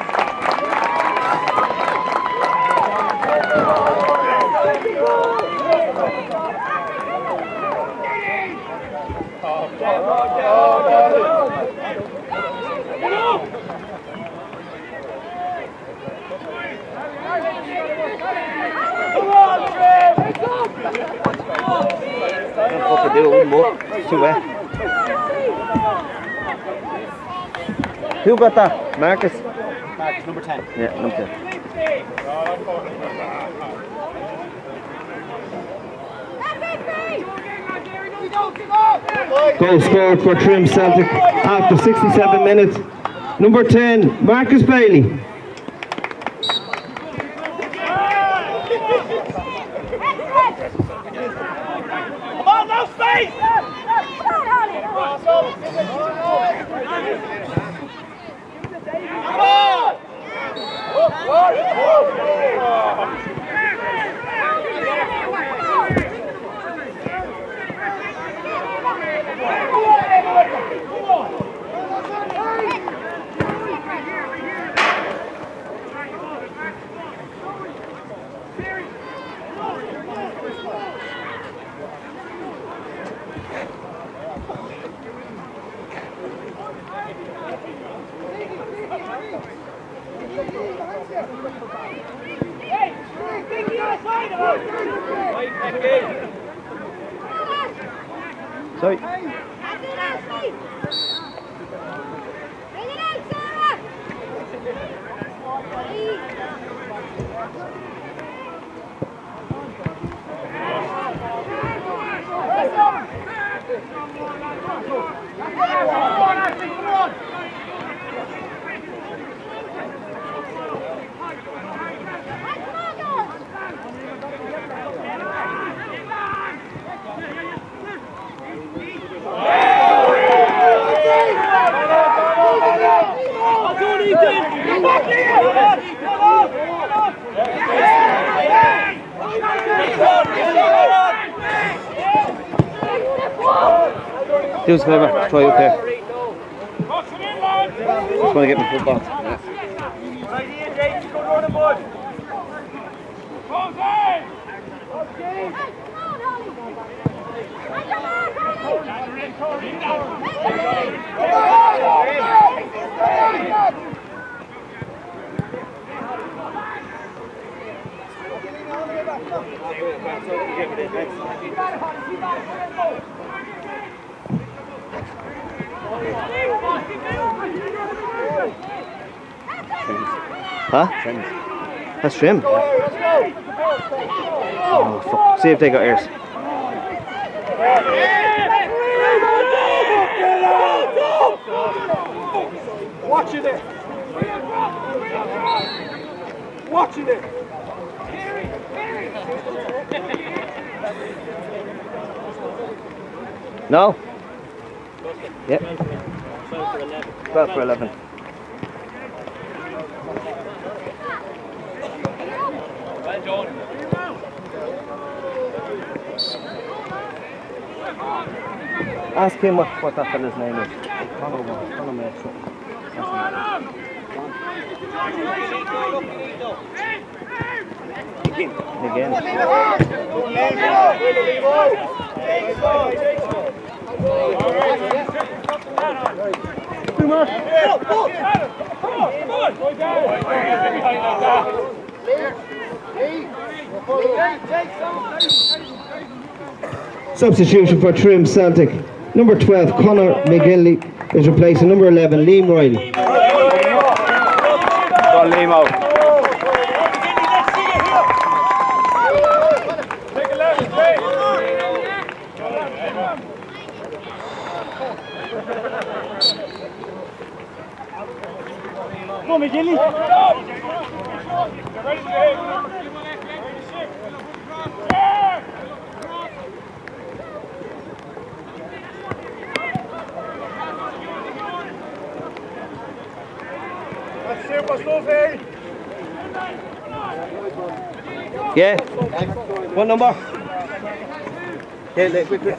Fucking do it one more. It's too wet. Who got that? Marcus? Marcus, number 10. Yeah, number 10. Goal scored for Trim Celtic after 67 minutes. Number 10, Marcus Bailey. Come on, no space! Come on! Sorry. Do us a favour, try up here. Just want to get my football. Huh? That's Trim. Oh, fuck. See if they got ears. Watching it. Watching it. No? Yep. 12 for 11. Well done. Ask him what that fella's name is. Conor made something. Again. Substitution for Trim Celtic. Number 12, Conor McGinley is replacing number 11, Liam Riley. Got Liam out. Come on, McGinley. Super stuff, Harry. Yeah. What number? Yeah, quick.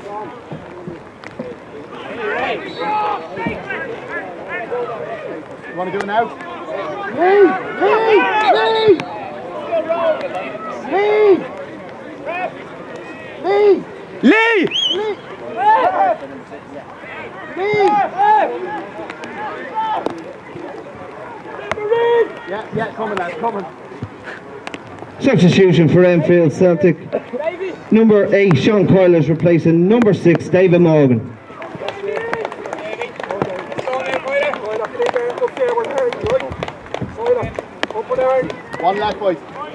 You want to do it now? Lee! Yeah, coming lads, coming. Substitution for Enfield Celtic. Number 8, Sean Coyle is replacing number 6, David Morgan. One last boys.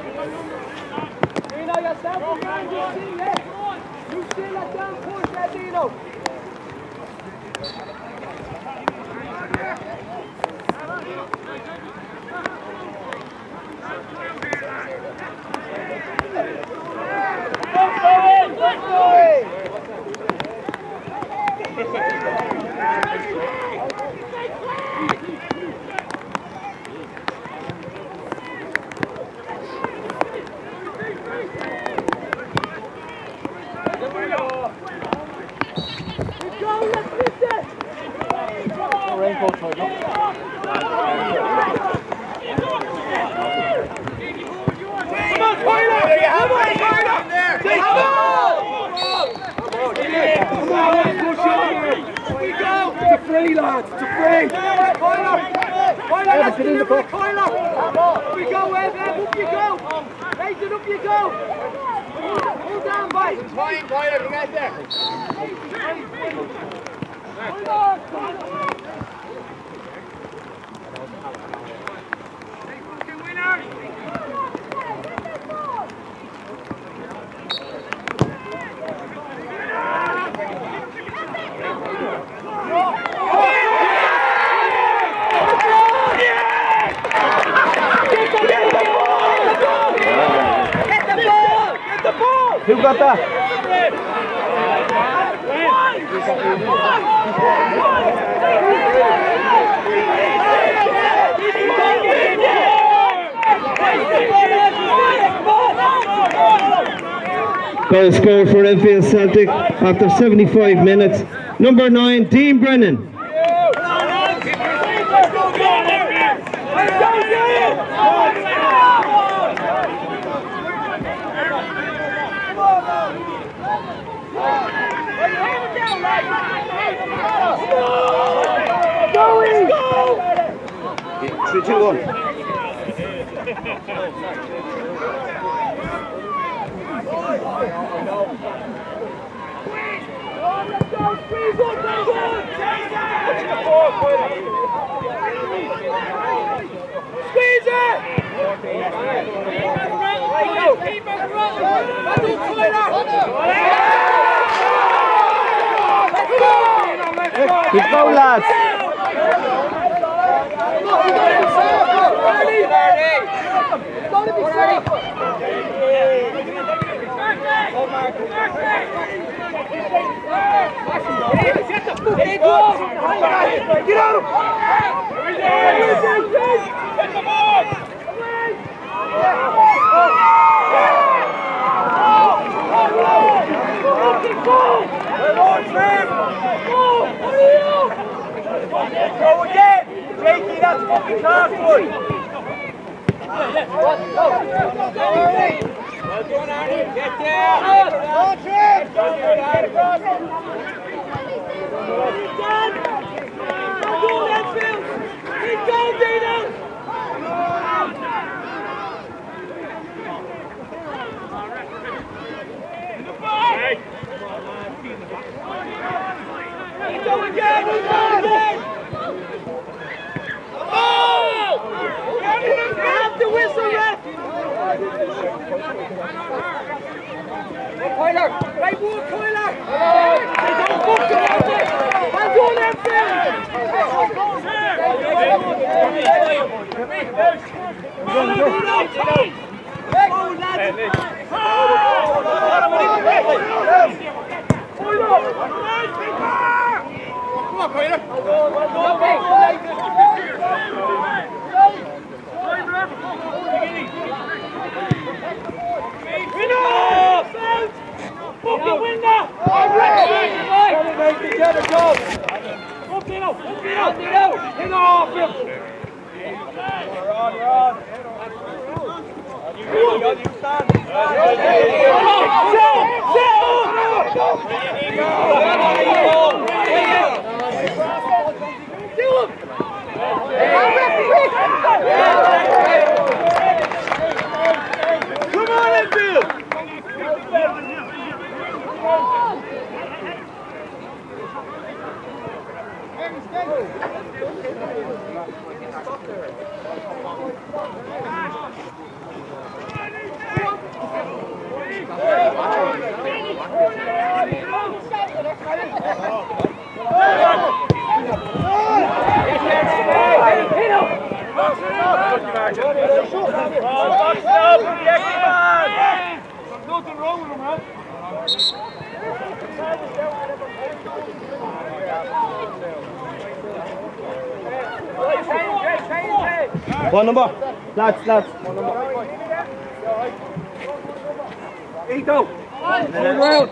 Who got that? Goal scored for Enfield Celtic after 75 minutes. Number 9, Dean Brennan. Three, two, one. Squeeze it! Keep going, lads. Get out! Go again! Jakey, that's fucking hard for you! Well done, Arnie! Get there! Go, Trip! Go, Enfield! Keep going, Dino! Go again! Go again! Have the whistle, ref! Coiler! Right wall, Coiler! Don't fuck around it! Well done, Enfield! Come on, Coiler! Nothing wrong with him, man. One number. Lads. One number. Ito. Turn around.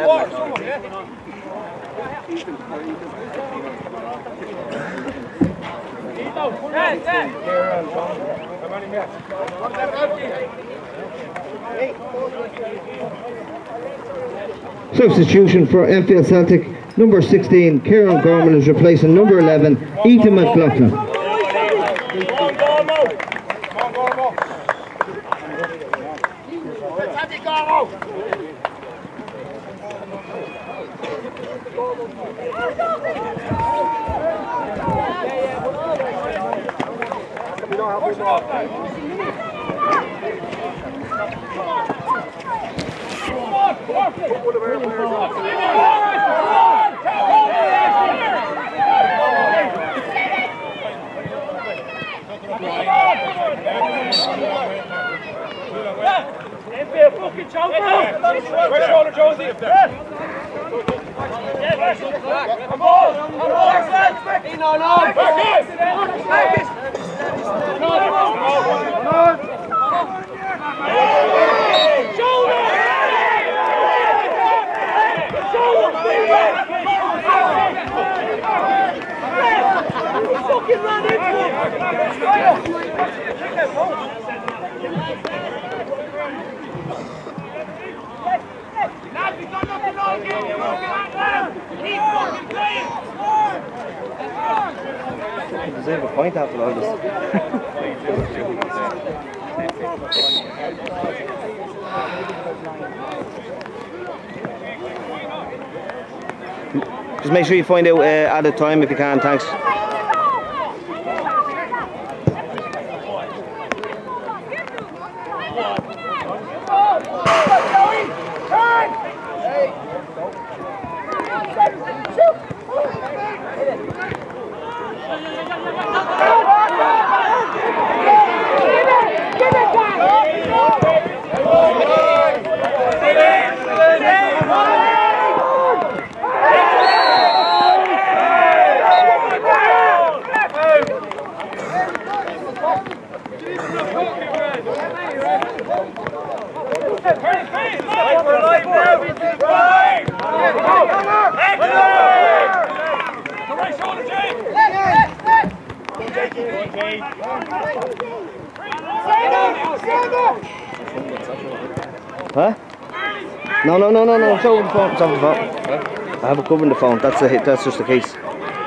Substitution for Enfield Celtic, number 16, Kieran Gorman is replacing number 11, Ethan McLaughlin. Fucking shoulder! Where's shoulder, Josie? Come on! Fucking run into Does he have a point after all this? Just make sure you find out added time if you can, thanks. Huh? No. It's over the phone. It's over the phone. I have it covering the phone. That's a hit. That's just the case.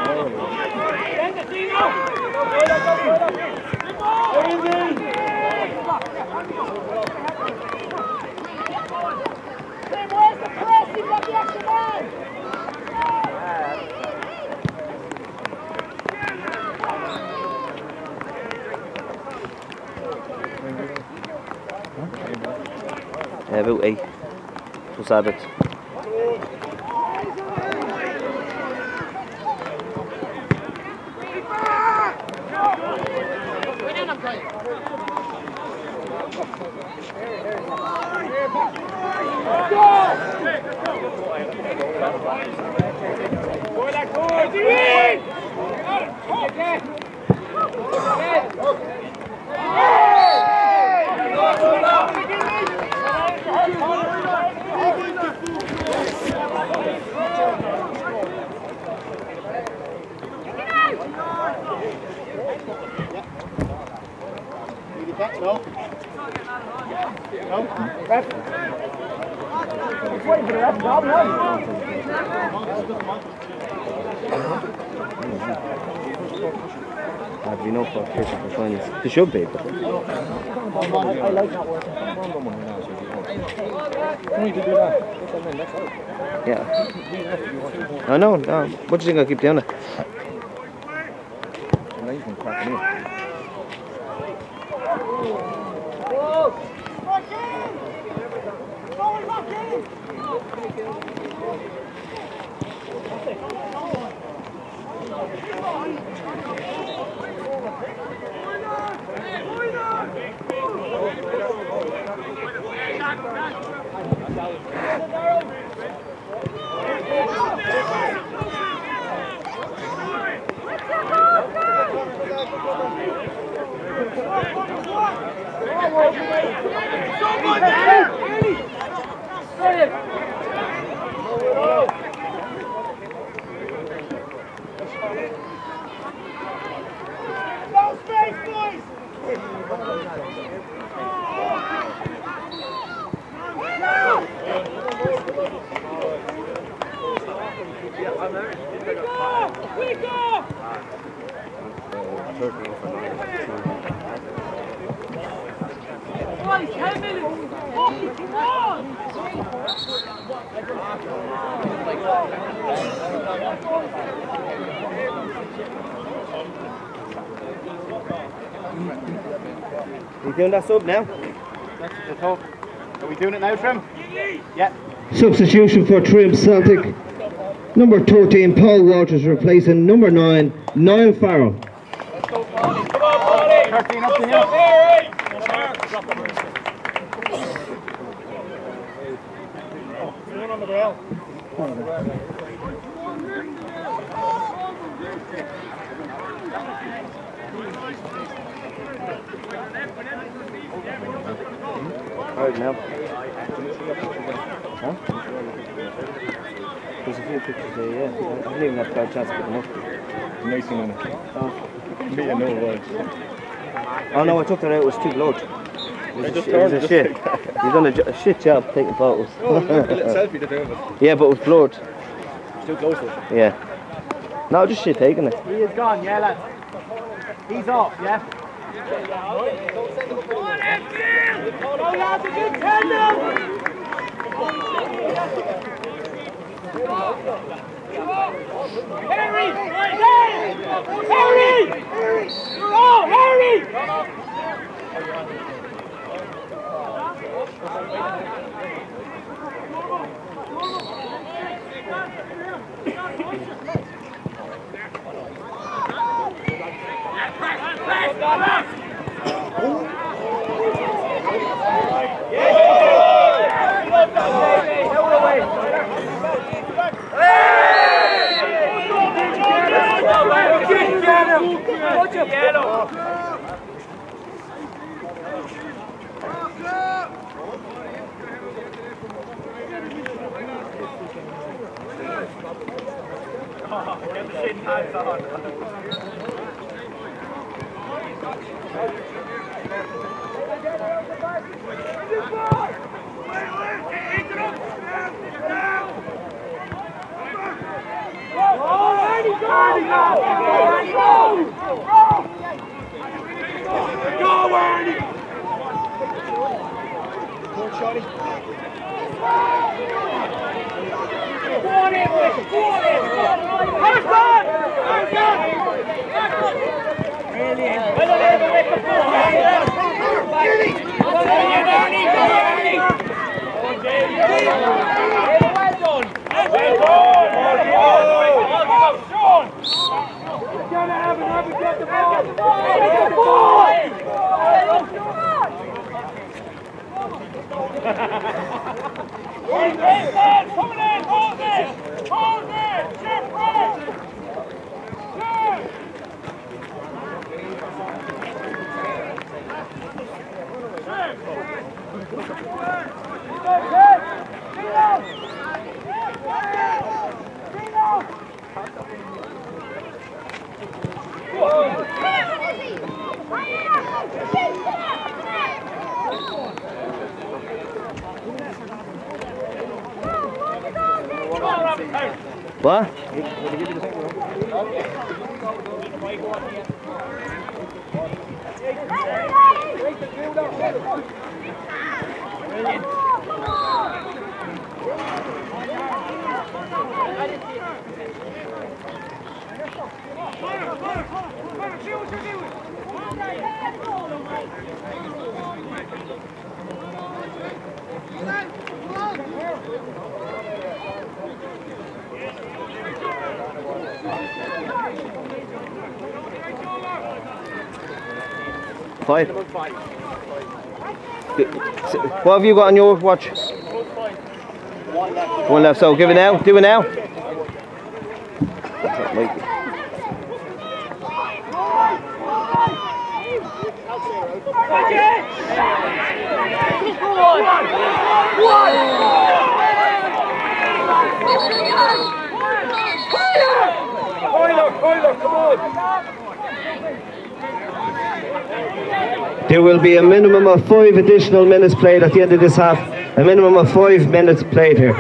About 8. Just add it. No. Ref. He's waiting for the ref. No. Have you no for finals? They should be. I like that work. Yeah. I know. No. What do you think I keep doing it? You doing that sub now? Let's hope. Are we doing it now, Trim? Yeah. Substitution for Trim Celtic. Number 13, Paul Walters, replacing number 9, Niall Farrell. Let's go, Paulie. Come on, Paulie. 13 up to him. One on the rail. Alright now. Huh? There's a few pictures there, yeah. I didn't even have a chance to put them up. Nice one on it. Me and no words. Oh no, I took that out, it was too blood. It was a shit. You've done a shit job taking photos. Oh, a little selfie to do it. Yeah, but it was blurred. Too close to it. Yeah. No, just shit taking it. He is gone, yeah, lads. He's off, yeah. Harry! Harry! Go, Harry! What? Five. What have you got on your watch? One left. So give it now. Do it now. Come on. There will be a minimum of 5 additional minutes played at the end of this half. A minimum of 5 minutes played here.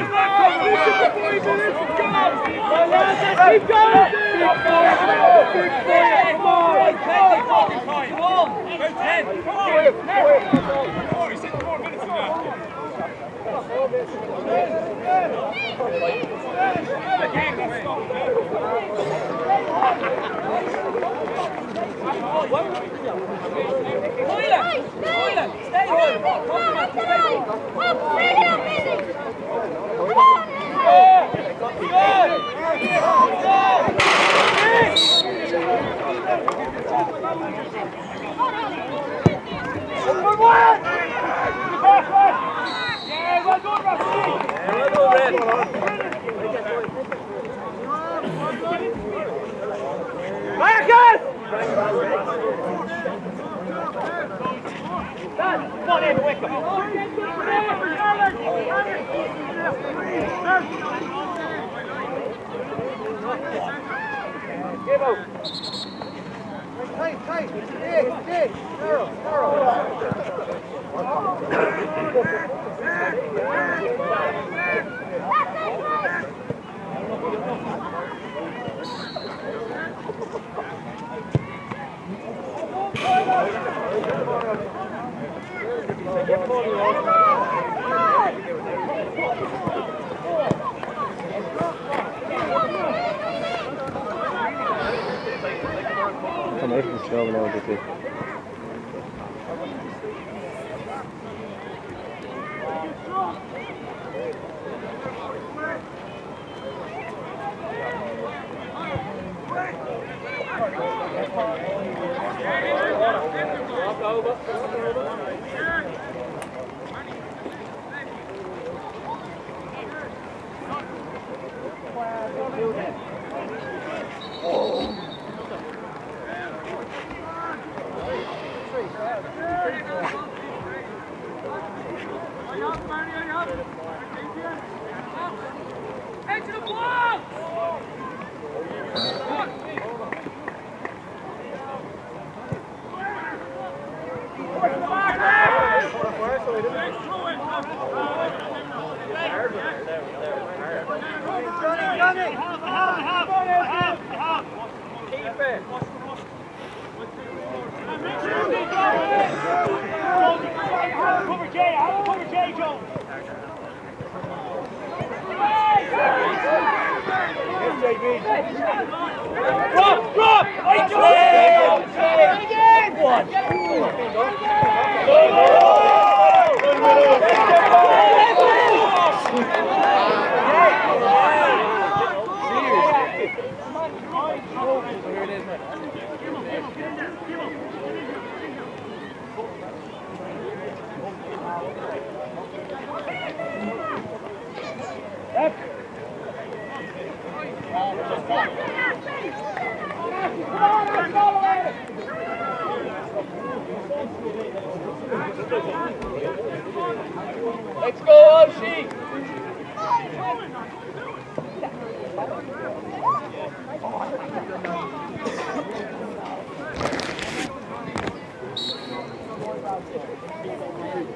Let's go, Oshie!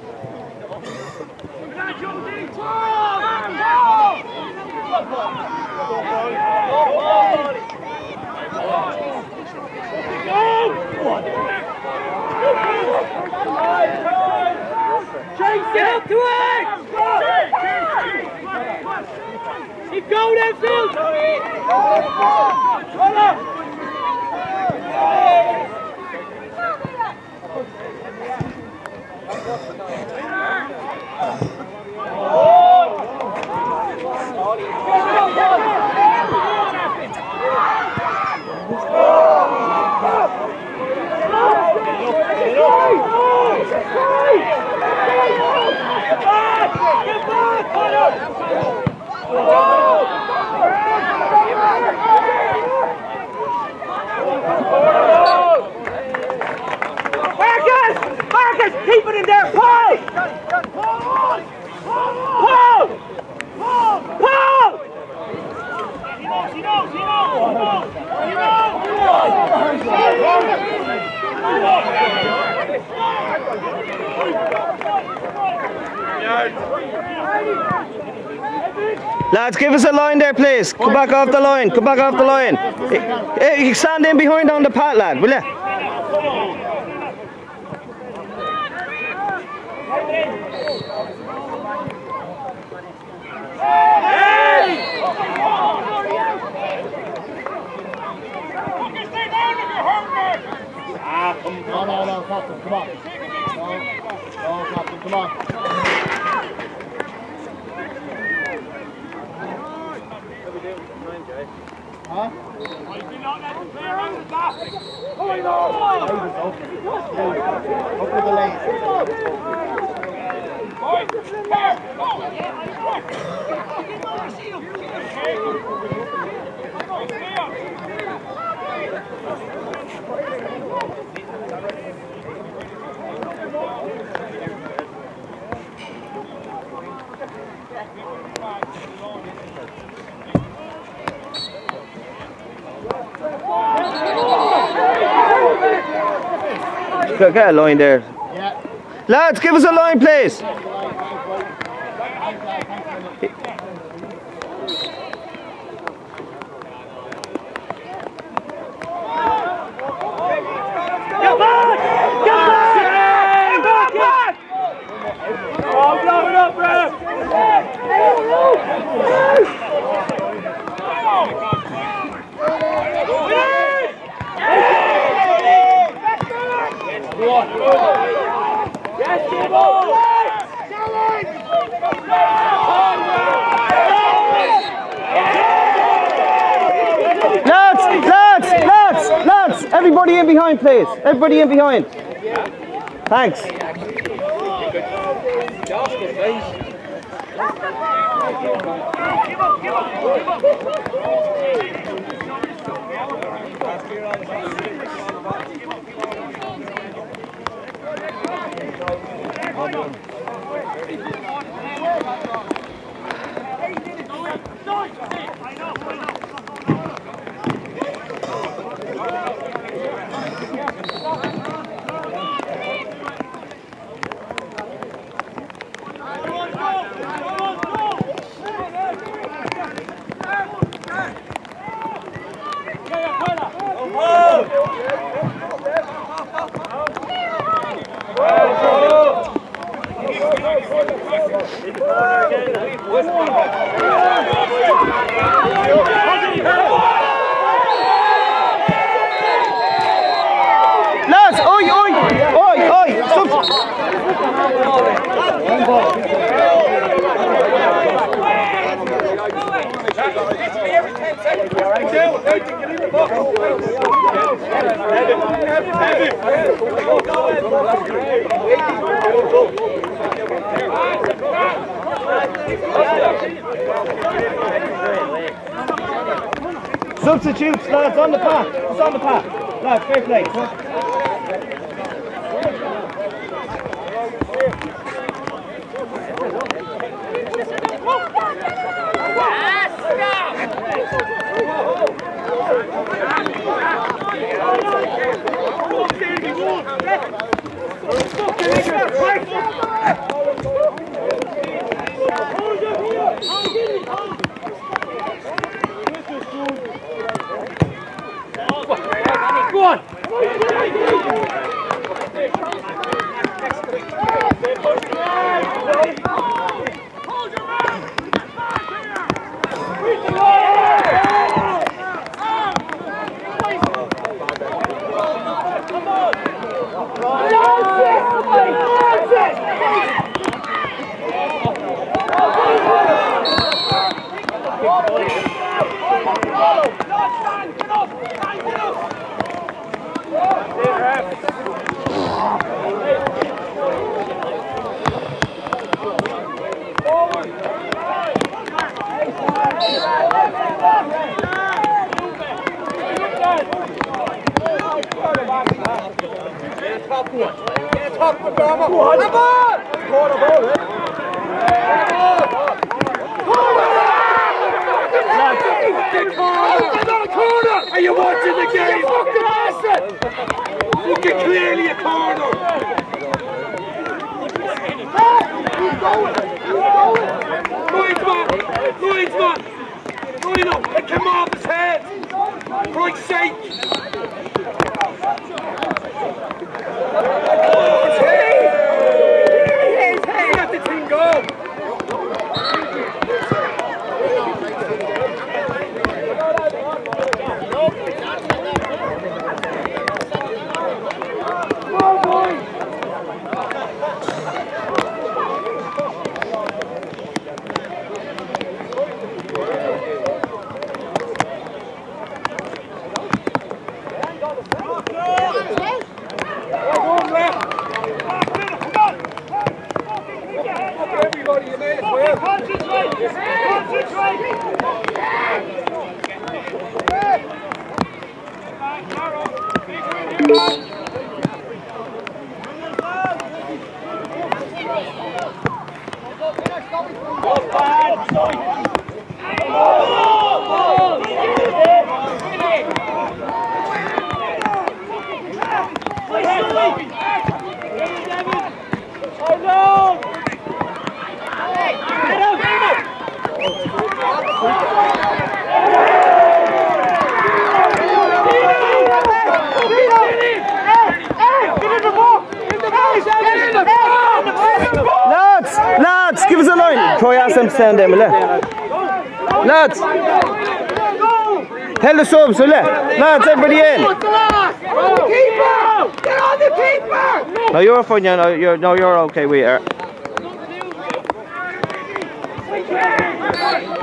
Come on, Josie! go then, Phil! Marcus, keep it in there, Paul! Paul! Paul! He knows! Lads, give us a line there, please. Come back off the line. Come back off the line. You stand in behind on the pat, lad, will you? No, Captain, come on. No, Captain, come on. Huh? Open the lane. Get a line there. Yeah. Lads, give us a line, please. Lads, everybody in behind, please. Everybody in behind. Thanks. Lads, oi! Substitutes, lads, on the path. It's on the path. Lads, fair play. Go on! Hold your man! Top one. Top one, Dharma. Come on! Corner ball, eh? Corner! Are you watching the game? Fucking arse! Fucking clearly a corner! Linesman! Lino, it came off his head! For Christ's sake! Let the thing go! Everybody, you made it well. Concentrate! Lads, give us a line. Troy asked them to stand there, lads. Tell the subs, lads, everybody in. Keeper! Get on the keeper! No, you're fine, yeah, you're okay, we are.